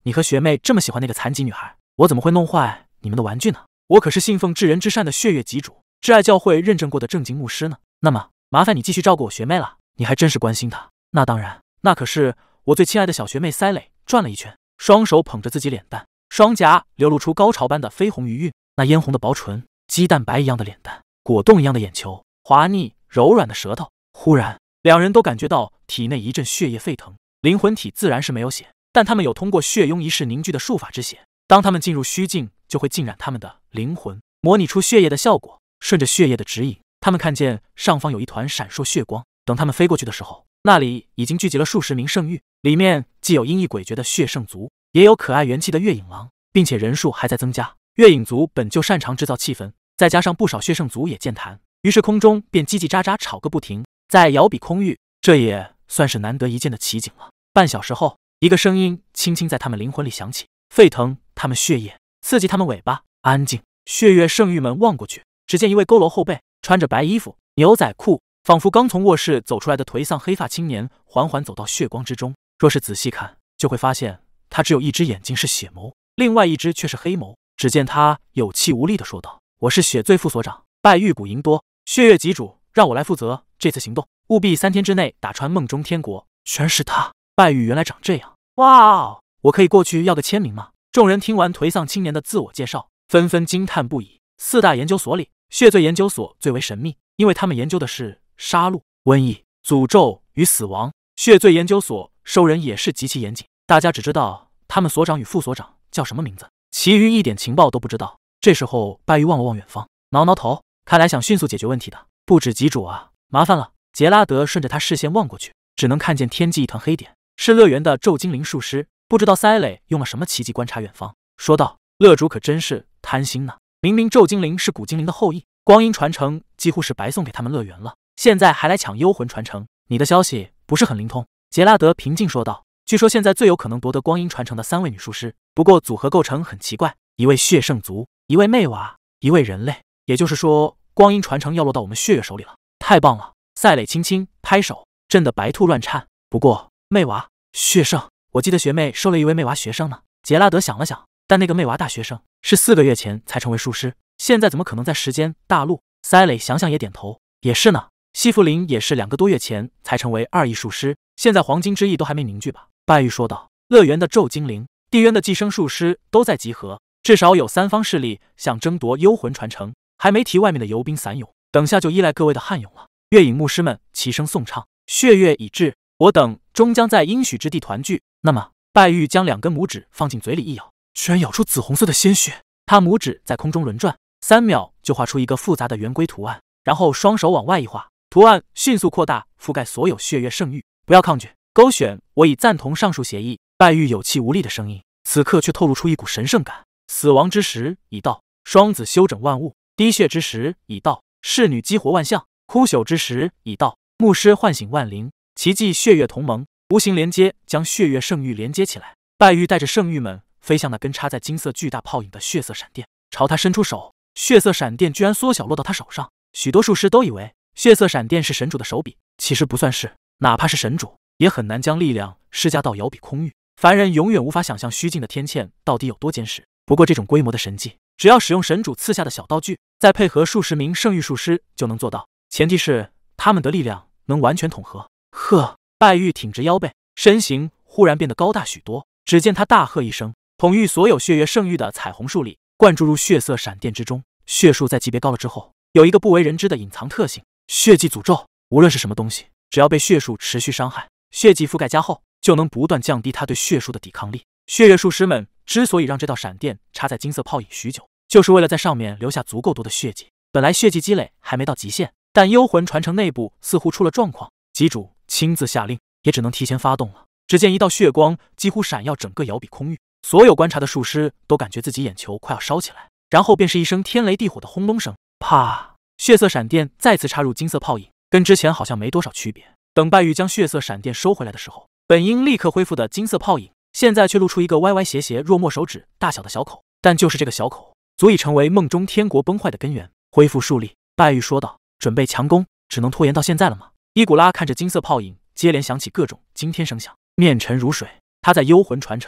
你和学妹这么喜欢那个残疾女孩，我怎么会弄坏你们的玩具呢？我可是信奉至仁至善的血月极主，挚爱教会认证过的正经牧师呢。那么麻烦你继续照顾我学妹了，你还真是关心她。那当然，那可是我最亲爱的小学妹。塞蕾转了一圈，双手捧着自己脸蛋，双颊流露出高潮般的绯红余韵，那嫣红的薄唇，鸡蛋白一样的脸蛋，果冻一样的眼球，滑腻柔软的舌头。忽然，两人都感觉到体内一阵血液沸腾。灵魂体自然是没有血，但他们有通过血雍仪式凝聚的术法之血。当他们进入虚境，就会浸染他们的灵魂，模拟出血液的效果。顺着血液的指引，他们看见上方有一团闪烁血光。等他们飞过去的时候，那里已经聚集了数十名圣域，里面既有阴翳诡谲的血圣族，也有可爱元气的月影狼，并且人数还在增加。月影族本就擅长制造气氛，再加上不少血圣族也健谈，于是空中便叽叽喳喳吵个不停，在遥比空域。这也算是难得一见的奇景了。半小时后，一个声音轻轻在他们灵魂里响起，沸腾他们血液，刺激他们尾巴。安静！血月圣域们望过去，只见一位佝偻后背，穿着白衣服、牛仔裤，仿佛刚从卧室走出来的颓丧黑发青年，缓缓走到血光之中。若是仔细看，就会发现他只有一只眼睛是血眸，另外一只却是黑眸。只见他有气无力地说道：“我是血罪副所长拜玉谷银多，血月极主，让我来负责这次行动，务必3天之内打穿梦中天国。”全是他！拜玉原来长这样！哇哦！我可以过去要个签名吗？众人听完颓丧青年的自我介绍，纷纷惊叹不已。4大研究所里，血罪研究所最为神秘，因为他们研究的是杀戮、瘟疫、诅咒与死亡。血罪研究所收人也是极其严谨，大家只知道他们所长与副所长叫什么名字，其余一点情报都不知道。这时候，拜玉望了望远方，挠挠头，看来想迅速解决问题的不止极主啊，麻烦了。杰拉德顺着他视线望过去，只能看见天际一团黑点，是乐园的咒精灵术师。不知道塞蕾用了什么奇迹观察远方，说道：“乐主可真是贪心呢！明明咒精灵是古精灵的后裔，光阴传承几乎是白送给他们乐园了，现在还来抢幽魂传承，你的消息不是很灵通。”杰拉德平静说道：“据说现在最有可能夺得光阴传承的3位女术师，不过组合构成很奇怪，一位血圣族，一位魅娃，一位人类。也就是说，光阴传承要落到我们血月手里了。太棒了！”塞蕾轻轻拍手，震得白兔乱颤。不过魅娃、血圣，我记得学妹收了一位魅娃学生呢。杰拉德想了想，但那个魅娃大学生是4个月前才成为术师，现在怎么可能在时间大陆？塞蕾想想也点头，也是呢。西弗林也是2个多月前才成为2翼术师，现在黄金之翼都还没凝聚吧？拜玉说道。乐园的咒精灵、地渊的寄生术师都在集合，至少有3方势力想争夺幽魂传承，还没提外面的游兵散勇，等下就依赖各位的悍勇了。月影牧师们齐声颂唱：“血月已至，我等终将在应许之地团聚。”那么，拜玉将2根拇指放进嘴里一咬，居然咬出紫红色的鲜血。他拇指在空中轮转3秒，就画出一个复杂的圆规图案，然后双手往外一画，图案迅速扩大，覆盖所有血月圣域。不要抗拒，勾选我已赞同上述协议。拜玉有气无力的声音，此刻却透露出一股神圣感。死亡之时已到，双子修整万物；滴血之时已到，侍女激活万象；枯朽之时已到，牧师唤醒万灵。奇迹血月同盟，无形连接将血月圣域连接起来。拜玉带着圣域们飞向那根插在金色巨大泡影的血色闪电，朝他伸出手，血色闪电居然缩小落到他手上。许多术师都以为血色闪电是神主的手笔，其实不算是，哪怕是神主，也很难将力量施加到遥比空域。凡人永远无法想象虚境的天堑到底有多坚实。不过这种规模的神迹，只要使用神主赐下的小道具，再配合数十名圣域术师就能做到，前提是他们的力量能完全统合。呵，拜玉挺直腰背，身形忽然变得高大许多。只见他大喝一声，统御所有血月圣域的彩虹术力灌注入血色闪电之中。血术在级别高了之后，有一个不为人知的隐藏特性：血迹诅咒。无论是什么东西，只要被血术持续伤害，血迹覆盖加厚，就能不断降低他对血术的抵抗力。血月术师们之所以让这道闪电插在金色泡影许久，就是为了在上面留下足够多的血迹。本来血迹积累还没到极限，但幽魂传承内部似乎出了状况，极主亲自下令，也只能提前发动了。只见一道血光几乎闪耀整个遥比空域，所有观察的术师都感觉自己眼球快要烧起来，然后便是一声天雷地火的轰隆声，啪！血色闪电再次插入金色泡影，跟之前好像没多少区别。等拜玉将血色闪电收回来的时候，本应立刻恢复的金色泡影，现在却露出一个歪歪斜斜若墨手指大小的小口，但就是这个小口，足以成为梦中天国崩坏的根源。恢复术力，拜玉说道：“准备强攻，只能拖延到现在了吗？”伊古拉看着金色泡影，接连响起各种惊天声响，面沉如水。他在幽魂传承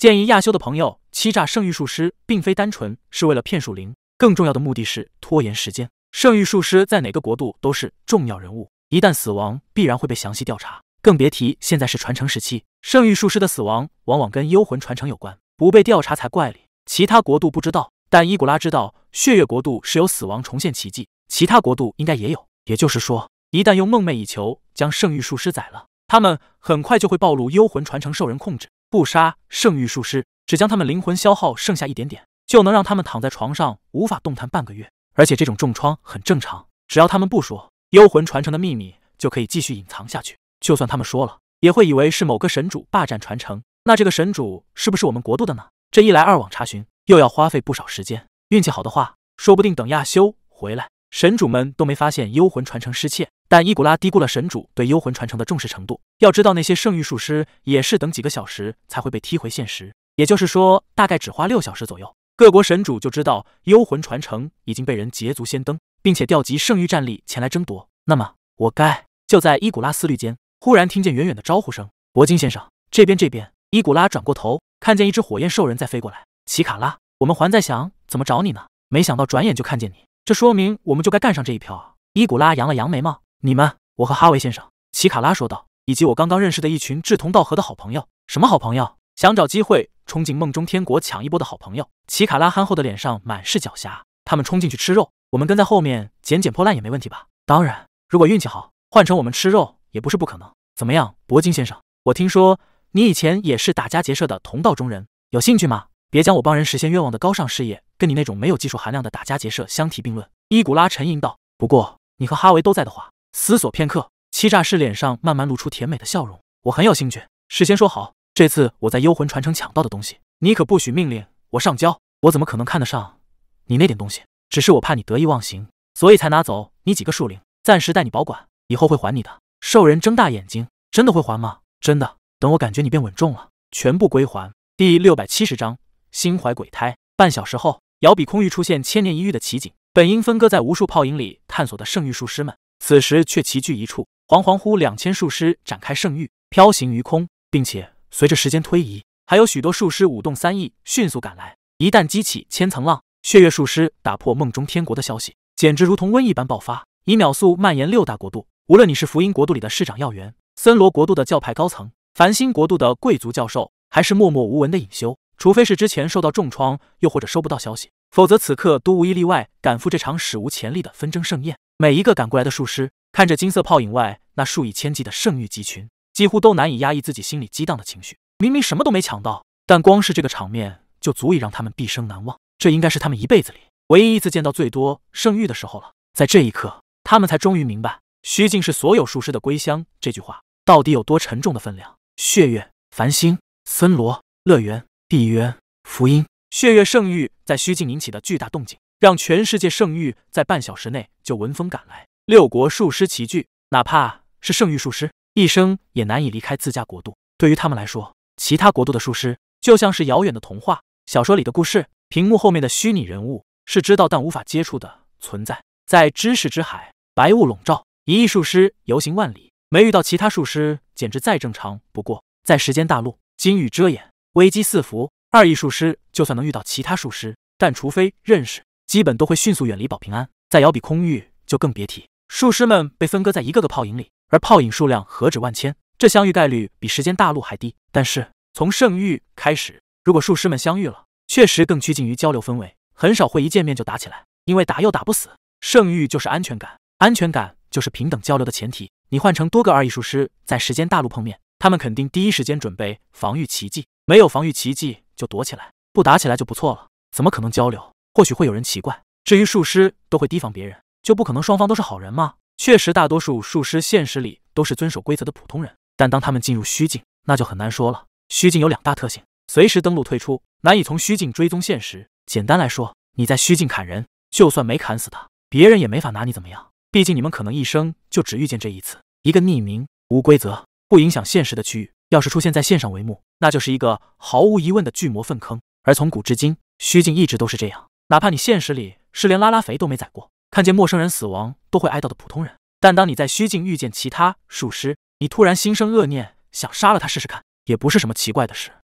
建议亚修的朋友，欺诈圣域术师并非单纯是为了骗树灵，更重要的目的是拖延时间。圣域术师在哪个国度都是重要人物，一旦死亡，必然会被详细调查。更别提现在是传承时期，圣域术师的死亡往往跟幽魂传承有关，不被调查才怪哩。其他国度不知道，但伊古拉知道血月国度是有死亡重现奇迹，其他国度应该也有。也就是说，一旦用梦寐以求将圣域术师宰了，他们很快就会暴露幽魂传承受人控制。不杀圣域术师，只将他们灵魂消耗剩下一点点，就能让他们躺在床上无法动弹半个月。而且这种重创很正常，只要他们不说，幽魂传承的秘密就可以继续隐藏下去。就算他们说了，也会以为是某个神主霸占传承。那这个神主是不是我们国度的呢？这一来二往查询，又要花费不少时间。运气好的话，说不定等亚修回来，神主们都没发现幽魂传承失窃。但伊古拉低估了神主对幽魂传承的重视程度。要知道那些圣域术师也是等几个小时才会被踢回现实，也就是说大概只花6小时左右。各国神主就知道幽魂传承已经被人捷足先登，并且调集圣域战力前来争夺。那么我该……就在伊古拉思虑间，忽然听见远远的招呼声：“铂金先生，这边这边。”伊古拉转过头，看见一只火焰兽人在飞过来。奇卡拉，我们还在想怎么找你呢，没想到转眼就看见你，这说明我们就该干上这一票啊！伊古拉扬了扬眉毛。你们，我和哈维先生，奇卡拉说道，以及我刚刚认识的一群志同道合的好朋友。什么好朋友？想找机会冲进梦中天国抢一波的好朋友。奇卡拉憨厚的脸上满是狡黠。他们冲进去吃肉，我们跟在后面捡捡破烂也没问题吧？当然，如果运气好，换成我们吃肉也不是不可能。怎么样，铂金先生？我听说你以前也是打家劫舍的同道中人，有兴趣吗？别将我帮人实现愿望的高尚事业跟你那种没有技术含量的打家劫舍相提并论。伊古拉沉吟道。不过你和哈维都在的话。思索片刻，欺诈师脸上慢慢露出甜美的笑容。我很有兴趣，事先说好，这次我在幽魂传承抢到的东西，你可不许命令我上交。我怎么可能看得上你那点东西？只是我怕你得意忘形，所以才拿走你几个树灵，暂时带你保管，以后会还你的。兽人睁大眼睛，真的会还吗？真的，等我感觉你变稳重了，全部归还。第670章心怀鬼胎。半小时后，遥比空域出现千年一遇的奇景。本应分割在无数泡影里探索的圣域术师们，此时却齐聚一处。恍恍惚2000术师展开圣域，飘行于空，并且随着时间推移，还有许多术师舞动3翼，迅速赶来。一旦激起千层浪，血月术师打破梦中天国的消息，简直如同瘟疫般爆发，以秒速蔓延6大国度。无论你是福音国度里的市长要员，森罗国度的教派高层，繁星国度的贵族教授，还是默默无闻的隐修，除非是之前受到重创，又或者收不到消息，否则此刻都无一例外赶赴这场史无前例的纷争盛宴。每一个赶过来的术师，看着金色泡影外那数以千计的圣域集群，几乎都难以压抑自己心里激荡的情绪。明明什么都没抢到，但光是这个场面就足以让他们毕生难忘。这应该是他们一辈子里唯一一次见到最多圣域的时候了。在这一刻，他们才终于明白虚境是所有术师的归乡这句话到底有多沉重的分量。血月、繁星、森罗、乐园、地渊、福音，血月圣域在虚境引起的巨大动静，让全世界圣域在半小时内就闻风赶来。6国术师齐聚，哪怕是圣域术师，一生也难以离开自家国度。对于他们来说，其他国度的术师就像是遥远的童话小说里的故事，屏幕后面的虚拟人物是知道但无法接触的存在。在知识之海，白雾笼罩，一亿术师游行万里，没遇到其他术师简直再正常不过。在时间大陆，金雨遮眼，危机四伏，2亿术师就算能遇到其他术师，但除非认识，基本都会迅速远离保平安。在遥比空域就更别提，术师们被分割在一个个泡影里，而泡影数量何止万千，这相遇概率比时间大陆还低。但是从圣域开始，如果术师们相遇了，确实更趋近于交流氛围，很少会一见面就打起来，因为打又打不死。圣域就是安全感，安全感就是平等交流的前提。你换成多个2亿术师在时间大陆碰面，他们肯定第一时间准备防御奇迹，没有防御奇迹就躲起来，不打起来就不错了，怎么可能交流？或许会有人奇怪，至于术师都会提防别人，就不可能双方都是好人吗？确实，大多数术师现实里都是遵守规则的普通人，但当他们进入虚境，那就很难说了。虚境有2大特性：随时登录退出，难以从虚境追踪现实。简单来说，你在虚境砍人，就算没砍死他，别人也没法拿你怎么样。毕竟你们可能一生就只遇见这一次。一个匿名、无规则、不影响现实的区域，要是出现在线上帷幕，那就是一个毫无疑问的巨魔粪坑。而从古至今，虚境一直都是这样，哪怕你现实里是连拉拉肥都没宰过，看见陌生人死亡都会哀悼的普通人，但当你在虚境遇见其他术师，你突然心生恶念，想杀了他试试看，也不是什么奇怪的事。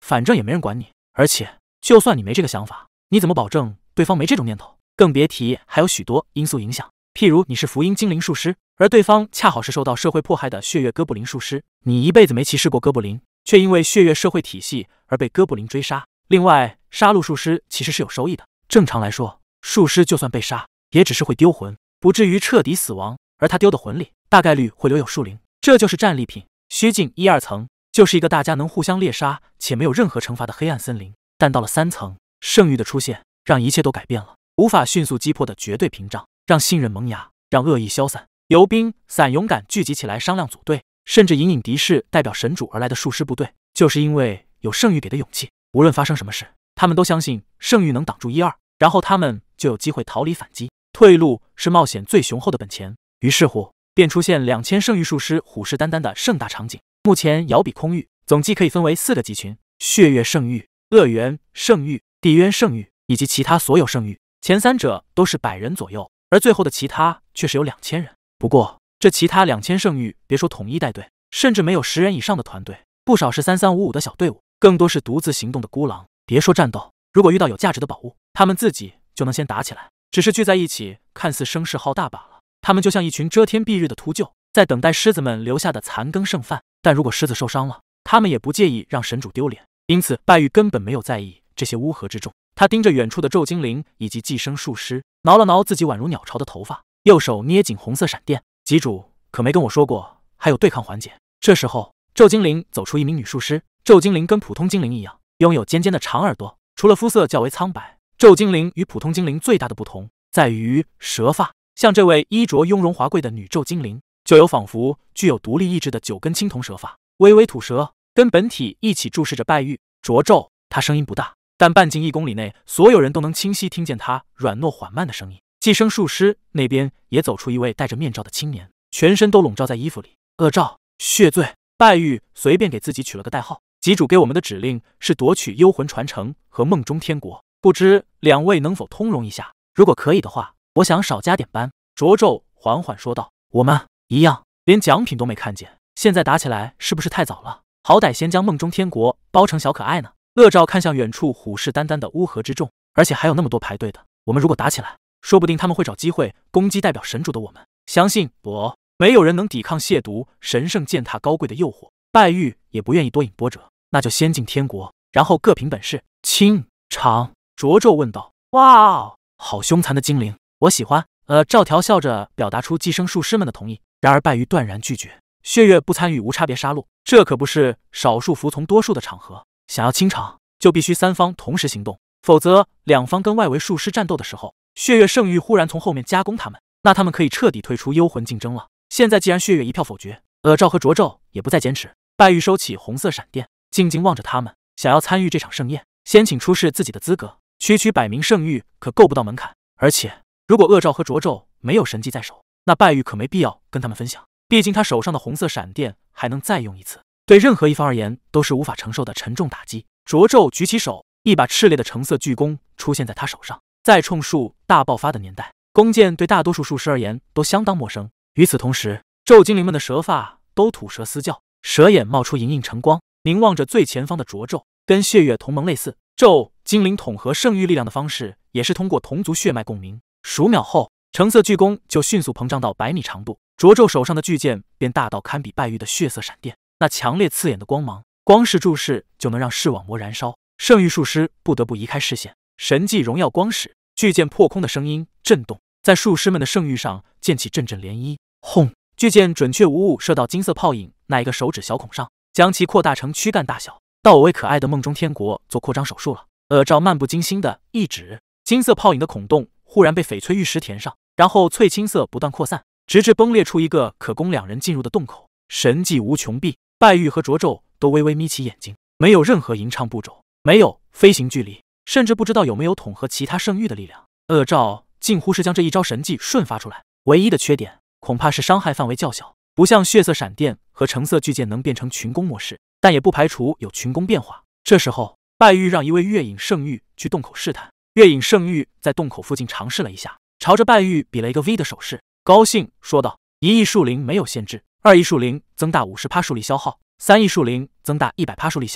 反正也没人管你。而且，就算你没这个想法，你怎么保证对方没这种念头？更别提还有许多因素影响，譬如你是福音精灵术师，而对方恰好是受到社会迫害的血月哥布林术师，你一辈子没歧视过哥布林，却因为血月社会体系而被哥布林追杀。另外，杀戮术师其实是有收益的。正常来说，术师就算被杀，也只是会丢魂，不至于彻底死亡，而他丢的魂里大概率会留有树灵，这就是战利品。虚境1、2层就是一个大家能互相猎杀且没有任何惩罚的黑暗森林，但到了3层，圣域的出现让一切都改变了，无法迅速击破的绝对屏障，让信任萌芽，让恶意消散。游兵、散勇敢聚集起来商量组队，甚至隐隐敌视代表神主而来的术师部队，就是因为有圣域给的勇气。无论发生什么事，他们都相信圣域能挡住1、2，然后他们就有机会逃离反击。退路是冒险最雄厚的本钱。于是乎，便出现2000圣域术师虎视眈眈的盛大场景。目前遥比空域总计可以分为4个级群：血月圣域、恶缘圣域、地渊圣域以及其他所有圣域。前3者都是100人左右，而最后的其他却是有2000人。不过，这其他2000圣域别说统一带队，甚至没有10人以上的团队，不少是3355的小队伍，更多是独自行动的孤狼。别说战斗，如果遇到有价值的宝物，他们自己就能先打起来。只是聚在一起，看似声势浩大罢了。他们就像一群遮天蔽日的秃鹫，在等待狮子们留下的残羹剩饭。但如果狮子受伤了，他们也不介意让神主丢脸。因此，拜玉根本没有在意这些乌合之众。他盯着远处的咒精灵以及寄生术师，挠了挠自己宛如鸟巢的头发，右手捏紧红色闪电。集主可没跟我说过还有对抗环节。这时候，咒精灵走出一名女术师。咒精灵跟普通精灵一样，拥有尖尖的长耳朵，除了肤色较为苍白，咒精灵与普通精灵最大的不同在于蛇发。像这位衣着雍容华贵的女咒精灵，就有仿佛具有独立意志的9根青铜蛇发，微微吐舌，跟本体一起注视着拜玉。着咒，他声音不大，但半径1公里内，所有人都能清晰听见他软糯缓慢的声音。寄生术师那边也走出一位戴着面罩的青年，全身都笼罩在衣服里。恶兆、血罪。拜玉随便给自己取了个代号。集主给我们的指令是夺取幽魂传承和梦中天国，不知2位能否通融一下？如果可以的话，我想少加点班。着咒缓缓说道：“我们一样，连奖品都没看见，现在打起来是不是太早了？好歹先将梦中天国包成小可爱呢。”恶兆看向远处虎视眈眈的乌合之众，而且还有那么多排队的，我们如果打起来，说不定他们会找机会攻击代表神主的我们。相信我，没有人能抵抗亵渎神圣践踏高贵的诱惑。拜玉也不愿意多引波折，那就先进天国，然后各凭本事。清长着咒问道：“哇哦，好凶残的精灵，我喜欢。”赵条笑着表达出寄生术师们的同意，然而拜玉断然拒绝。血月不参与无差别杀戮，这可不是少数服从多数的场合。想要清场，就必须3方同时行动，否则2方跟外围术师战斗的时候，血月圣域忽然从后面夹攻他们，那他们可以彻底退出幽魂竞争了。现在既然血月一票否决，赵和着咒也不再坚持。拜玉收起红色闪电，静静望着他们。想要参与这场盛宴，先请出示自己的资格。区100名圣域可够不到门槛，而且如果赵和着咒没有神迹在手，那拜玉可没必要跟他们分享。毕竟他手上的红色闪电还能再用一次，对任何一方而言都是无法承受的沉重打击。着咒举起手，一把炽烈的橙色巨弓出现在他手上。在冲术大爆发的年代，弓箭对大多数术师而言都相当陌生。与此同时，咒精灵们的蛇发都吐舌嘶叫，蛇眼冒出莹莹晨光，凝望着最前方的着咒。跟血月同盟类似，咒精灵统合圣域力量的方式也是通过同族血脉共鸣。数秒后，橙色巨弓就迅速膨胀到100米长度，着咒手上的巨剑便大到堪比拜玉的血色闪电。那强烈刺眼的光芒，光是注视就能让视网膜燃烧。圣域术师不得不移开视线。神迹荣耀光矢，巨剑破空的声音震动，在术师们的圣域上溅起阵阵涟漪。轰！巨剑准确无误射到金色泡影那一个手指小孔上，将其扩大成躯干大小。到我为可爱的梦中天国做扩张手术了。赵漫不经心的一指，金色泡影的孔洞忽然被翡翠玉石填上，然后翠青色不断扩散，直至崩裂出一个可供2人进入的洞口。神迹无穷碧，拜玉和着咒都微微眯起眼睛，没有任何吟唱步骤，没有飞行距离，甚至不知道有没有统合其他圣域的力量。赵近乎是将这一招神迹瞬发出来，唯一的缺点恐怕是伤害范围较小，不像血色闪电和橙色巨剑能变成群攻模式，但也不排除有群攻变化。这时候，拜玉让一位月影圣域去洞口试探。月影圣域在洞口附近尝试了一下，朝着拜玉比了一个 V 的手势，高兴说道：“1亿树灵没有限制，2亿树灵增大50%树力消耗，3亿树灵增大100%树力消耗，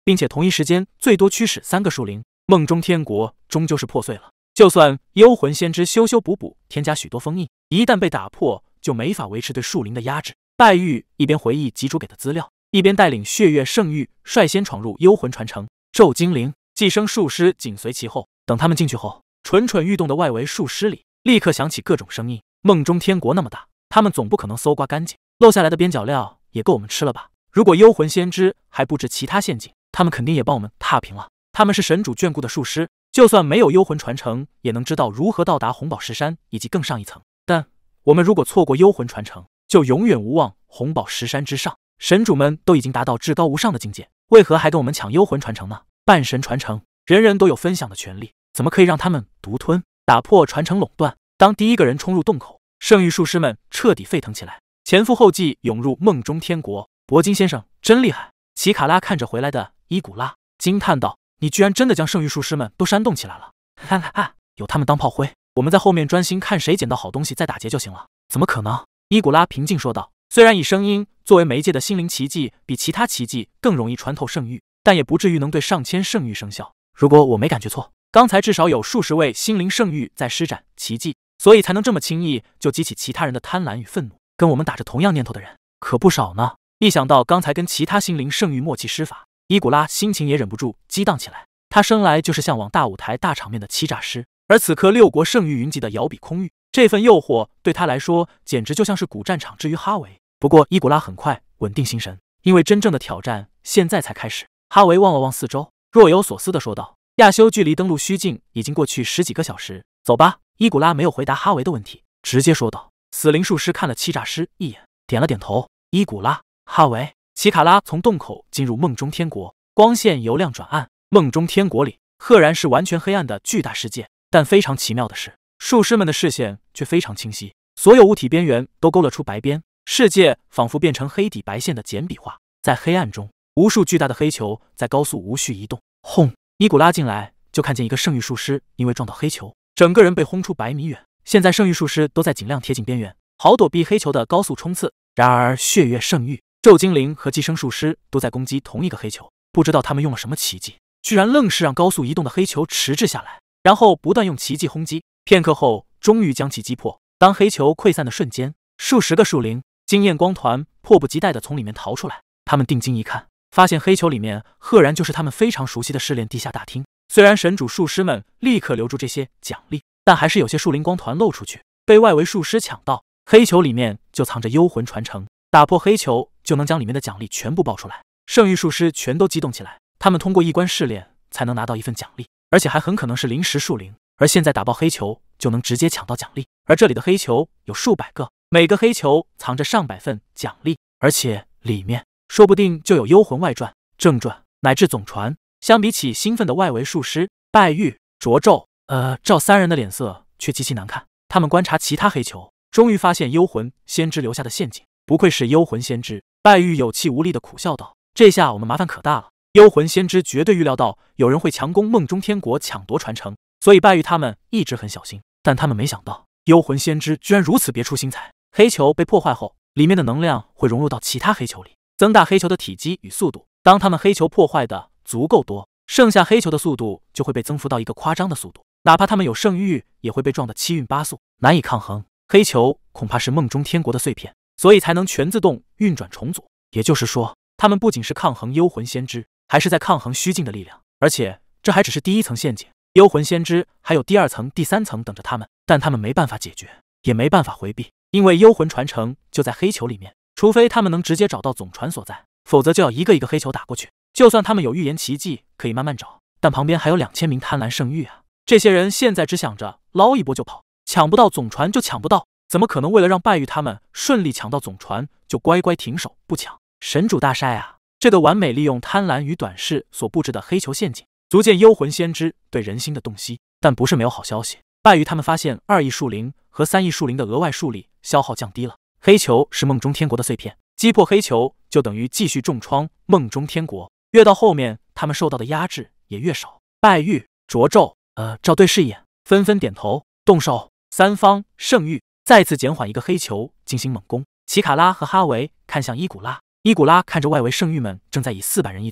并且同一时间最多驱使3个树灵，梦中天国终究是破碎了。就算幽魂先知修修补补，添加许多封印，一旦被打破，就没法维持对树灵的压制。拜玉一边回忆集主给的资料，一边带领血月圣域率先闯入幽魂传承。咒精灵、寄生术师紧随其后。等他们进去后，蠢蠢欲动的外围术师里立刻响起各种声音。梦中天国那么大，他们总不可能搜刮干净，漏下来的边角料也够我们吃了吧？如果幽魂先知还布置其他陷阱，他们肯定也帮我们踏平了。他们是神主眷顾的术师，就算没有幽魂传承，也能知道如何到达红宝石山以及更上一层。但我们如果错过幽魂传承，就永远无望红宝石山之上。神主们都已经达到至高无上的境界，为何还跟我们抢幽魂传承呢？半神传承，人人都有分享的权利，怎么可以让他们独吞？打破传承垄断。当第一个人冲入洞口，圣域术师们彻底沸腾起来，前赴后继涌入梦中天国。铂金先生真厉害！奇卡拉看着回来的伊古拉，惊叹道：“你居然真的将圣域术师们都煽动起来了！哈哈哈，有他们当炮灰，我们在后面专心看谁捡到好东西再打劫就行了。”怎么可能？伊古拉平静说道。虽然以声音作为媒介的心灵奇迹比其他奇迹更容易穿透圣域，但也不至于能对上千圣域生效。如果我没感觉错，刚才至少有数十位心灵圣域在施展奇迹，所以才能这么轻易就激起其他人的贪婪与愤怒。跟我们打着同样念头的人可不少呢。一想到刚才跟其他心灵圣域默契施法，伊古拉心情也忍不住激荡起来。他生来就是向往大舞台大场面的欺诈师，而此刻6国圣域云集的遥比空域，这份诱惑对他来说简直就像是古战场之于哈维。不过伊古拉很快稳定心神，因为真正的挑战现在才开始。哈维望了望四周，若有所思地说道：“亚修距离登陆虚境已经过去10几个小时，走吧。”伊古拉没有回答哈维的问题，直接说道。死灵术师看了欺诈师一眼，点了点头。伊古拉、哈维、奇卡拉从洞口进入梦中天国，光线由亮转暗。梦中天国里赫然是完全黑暗的巨大世界，但非常奇妙的是，术师们的视线却非常清晰，所有物体边缘都勾勒出白边，世界仿佛变成黑底白线的简笔画。在黑暗中，无数巨大的黑球在高速无序移动。轰！伊古拉进来就看见一个圣域术师因为撞到黑球，整个人被轰出100米远。现在圣域术师都在尽量贴近边缘，好躲避黑球的高速冲刺。然而血月圣域、咒精灵和寄生术师都在攻击同一个黑球，不知道他们用了什么奇迹，居然愣是让高速移动的黑球迟滞下来，然后不断用奇迹轰击。片刻后，终于将其击破。当黑球溃散的瞬间，数十个树灵惊艳光团迫不及待地从里面逃出来。他们定睛一看，发现黑球里面赫然就是他们非常熟悉的试炼地下大厅。虽然神主术师们立刻留住这些奖励，但还是有些树灵光团漏出去，被外围术师抢到。黑球里面就藏着幽魂传承，打破黑球就能将里面的奖励全部爆出来。圣域术师全都激动起来，他们通过一关试炼才能拿到一份奖励，而且还很可能是临时树灵，而现在打爆黑球就能直接抢到奖励。而这里的黑球有数百个，每个黑球藏着上百份奖励，而且里面说不定就有幽魂外传、正传乃至总传。相比起兴奋的外围术师、拜玉、灼咒，赵三人的脸色却极其难看。他们观察其他黑球，终于发现幽魂先知留下的陷阱。不愧是幽魂先知，拜玉有气无力的苦笑道：“这下我们麻烦可大了。幽魂先知绝对预料到有人会强攻梦中天国抢夺传承，所以拜玉他们一直很小心。但他们没想到，幽魂先知居然如此别出心裁。黑球被破坏后，里面的能量会融入到其他黑球里，增大黑球的体积与速度。当他们黑球破坏的足够多，剩下黑球的速度就会被增幅到一个夸张的速度，哪怕他们有圣域，也会被撞得7运8速，难以抗衡。黑球恐怕是梦中天国的碎片，所以才能全自动运转重组。也就是说，他们不仅是抗衡幽魂先知，还是在抗衡虚境的力量。而且这还只是第一层陷阱，幽魂先知还有第2层、第3层等着他们，但他们没办法解决，也没办法回避，因为幽魂传承就在黑球里面。除非他们能直接找到总传所在，否则就要一个一个黑球打过去。就算他们有预言奇迹可以慢慢找，但旁边还有2000名贪婪圣域啊！这些人现在只想着捞一波就跑，抢不到总传就抢不到，怎么可能为了让拜玉他们顺利抢到总传就乖乖停手不抢？神主大筛啊！这个完美利用贪婪与短视所布置的黑球陷阱，足见幽魂先知对人心的洞悉。但不是没有好消息，拜玉他们发现2亿树灵和3亿树灵的额外树力消耗降低了。黑球是梦中天国的碎片，击破黑球就等于继续重创梦中天国。越到后面，他们受到的压制也越少。拜玉、灼咒，赵对视一眼，纷纷点头，动手。三方圣域再次减缓一个黑球进行猛攻。奇卡拉和哈维看向伊古拉，伊古拉看着外围圣域们正在以400人一组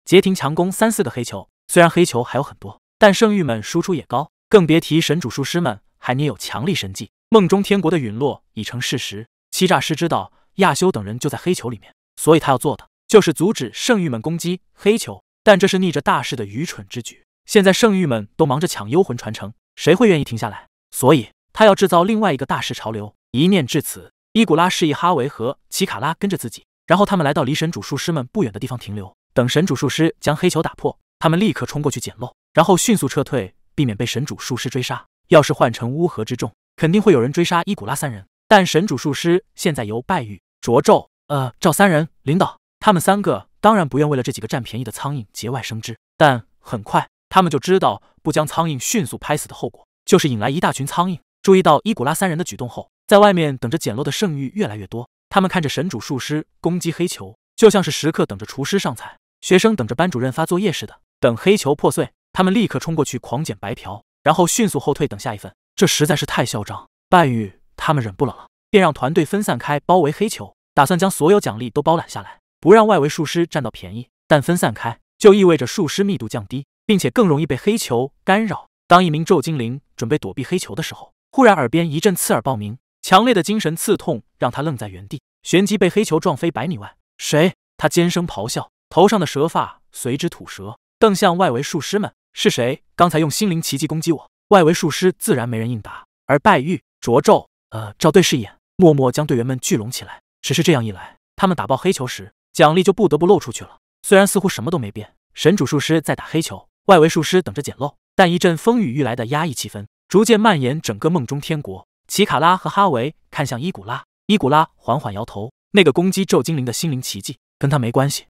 截停强攻3、4个黑球。虽然黑球还有很多，但圣域们输出也高，更别提神主术师们还捏有强力神技。梦中天国的陨落已成事实，欺诈师知道亚修等人就在黑球里面，所以他要做的就是阻止圣域们攻击黑球。但这是逆着大势的愚蠢之举。现在圣域们都忙着抢幽魂传承，谁会愿意停下来？所以他要制造另外一个大势潮流。一念至此，伊古拉示意哈维和奇卡拉跟着自己，然后他们来到离神主术师们不远的地方停留。等神主术师将黑球打破，他们立刻冲过去捡漏，然后迅速撤退，避免被神主术师追杀。要是换成乌合之众，肯定会有人追杀伊古拉3人，但神主术师现在由拜玉、卓胄、赵3人领导，他们3个当然不愿为了这几个占便宜的苍蝇节外生枝，但很快他们就知道不将苍蝇迅速拍死的后果，就是引来一大群苍蝇。注意到伊古拉3人的举动后，在外面等着捡漏的圣域越来越多，他们看着神主术师攻击黑球，就像是时刻等着厨师上菜，学生等着班主任发作业似的。等黑球破碎，他们立刻冲过去狂捡白嫖，然后迅速后退等下一份。这实在是太嚣张，拜玉他们忍不了了，便让团队分散开包围黑球，打算将所有奖励都包揽下来，不让外围术师占到便宜。但分散开就意味着术师密度降低，并且更容易被黑球干扰。当一名咒精灵准备躲避黑球的时候，忽然耳边一阵刺耳爆鸣，强烈的精神刺痛让他愣在原地，旋即被黑球撞飞100米外。谁？他尖声咆哮，头上的蛇发随之吐舌，瞪向外围术师们。是谁刚才用心灵奇迹攻击我？外围术师自然没人应答，而拜玉、卓胄、赵对视一眼，默默将队员们聚拢起来。只是这样一来，他们打爆黑球时，奖励就不得不露出去了。虽然似乎什么都没变，神主术师在打黑球，外围术师等着捡漏，但一阵风雨欲来的压抑气氛逐渐蔓延整个梦中天国。奇卡拉和哈维看向伊古拉，伊古拉缓缓摇头，那个攻击咒精灵的心灵奇迹跟他没关系。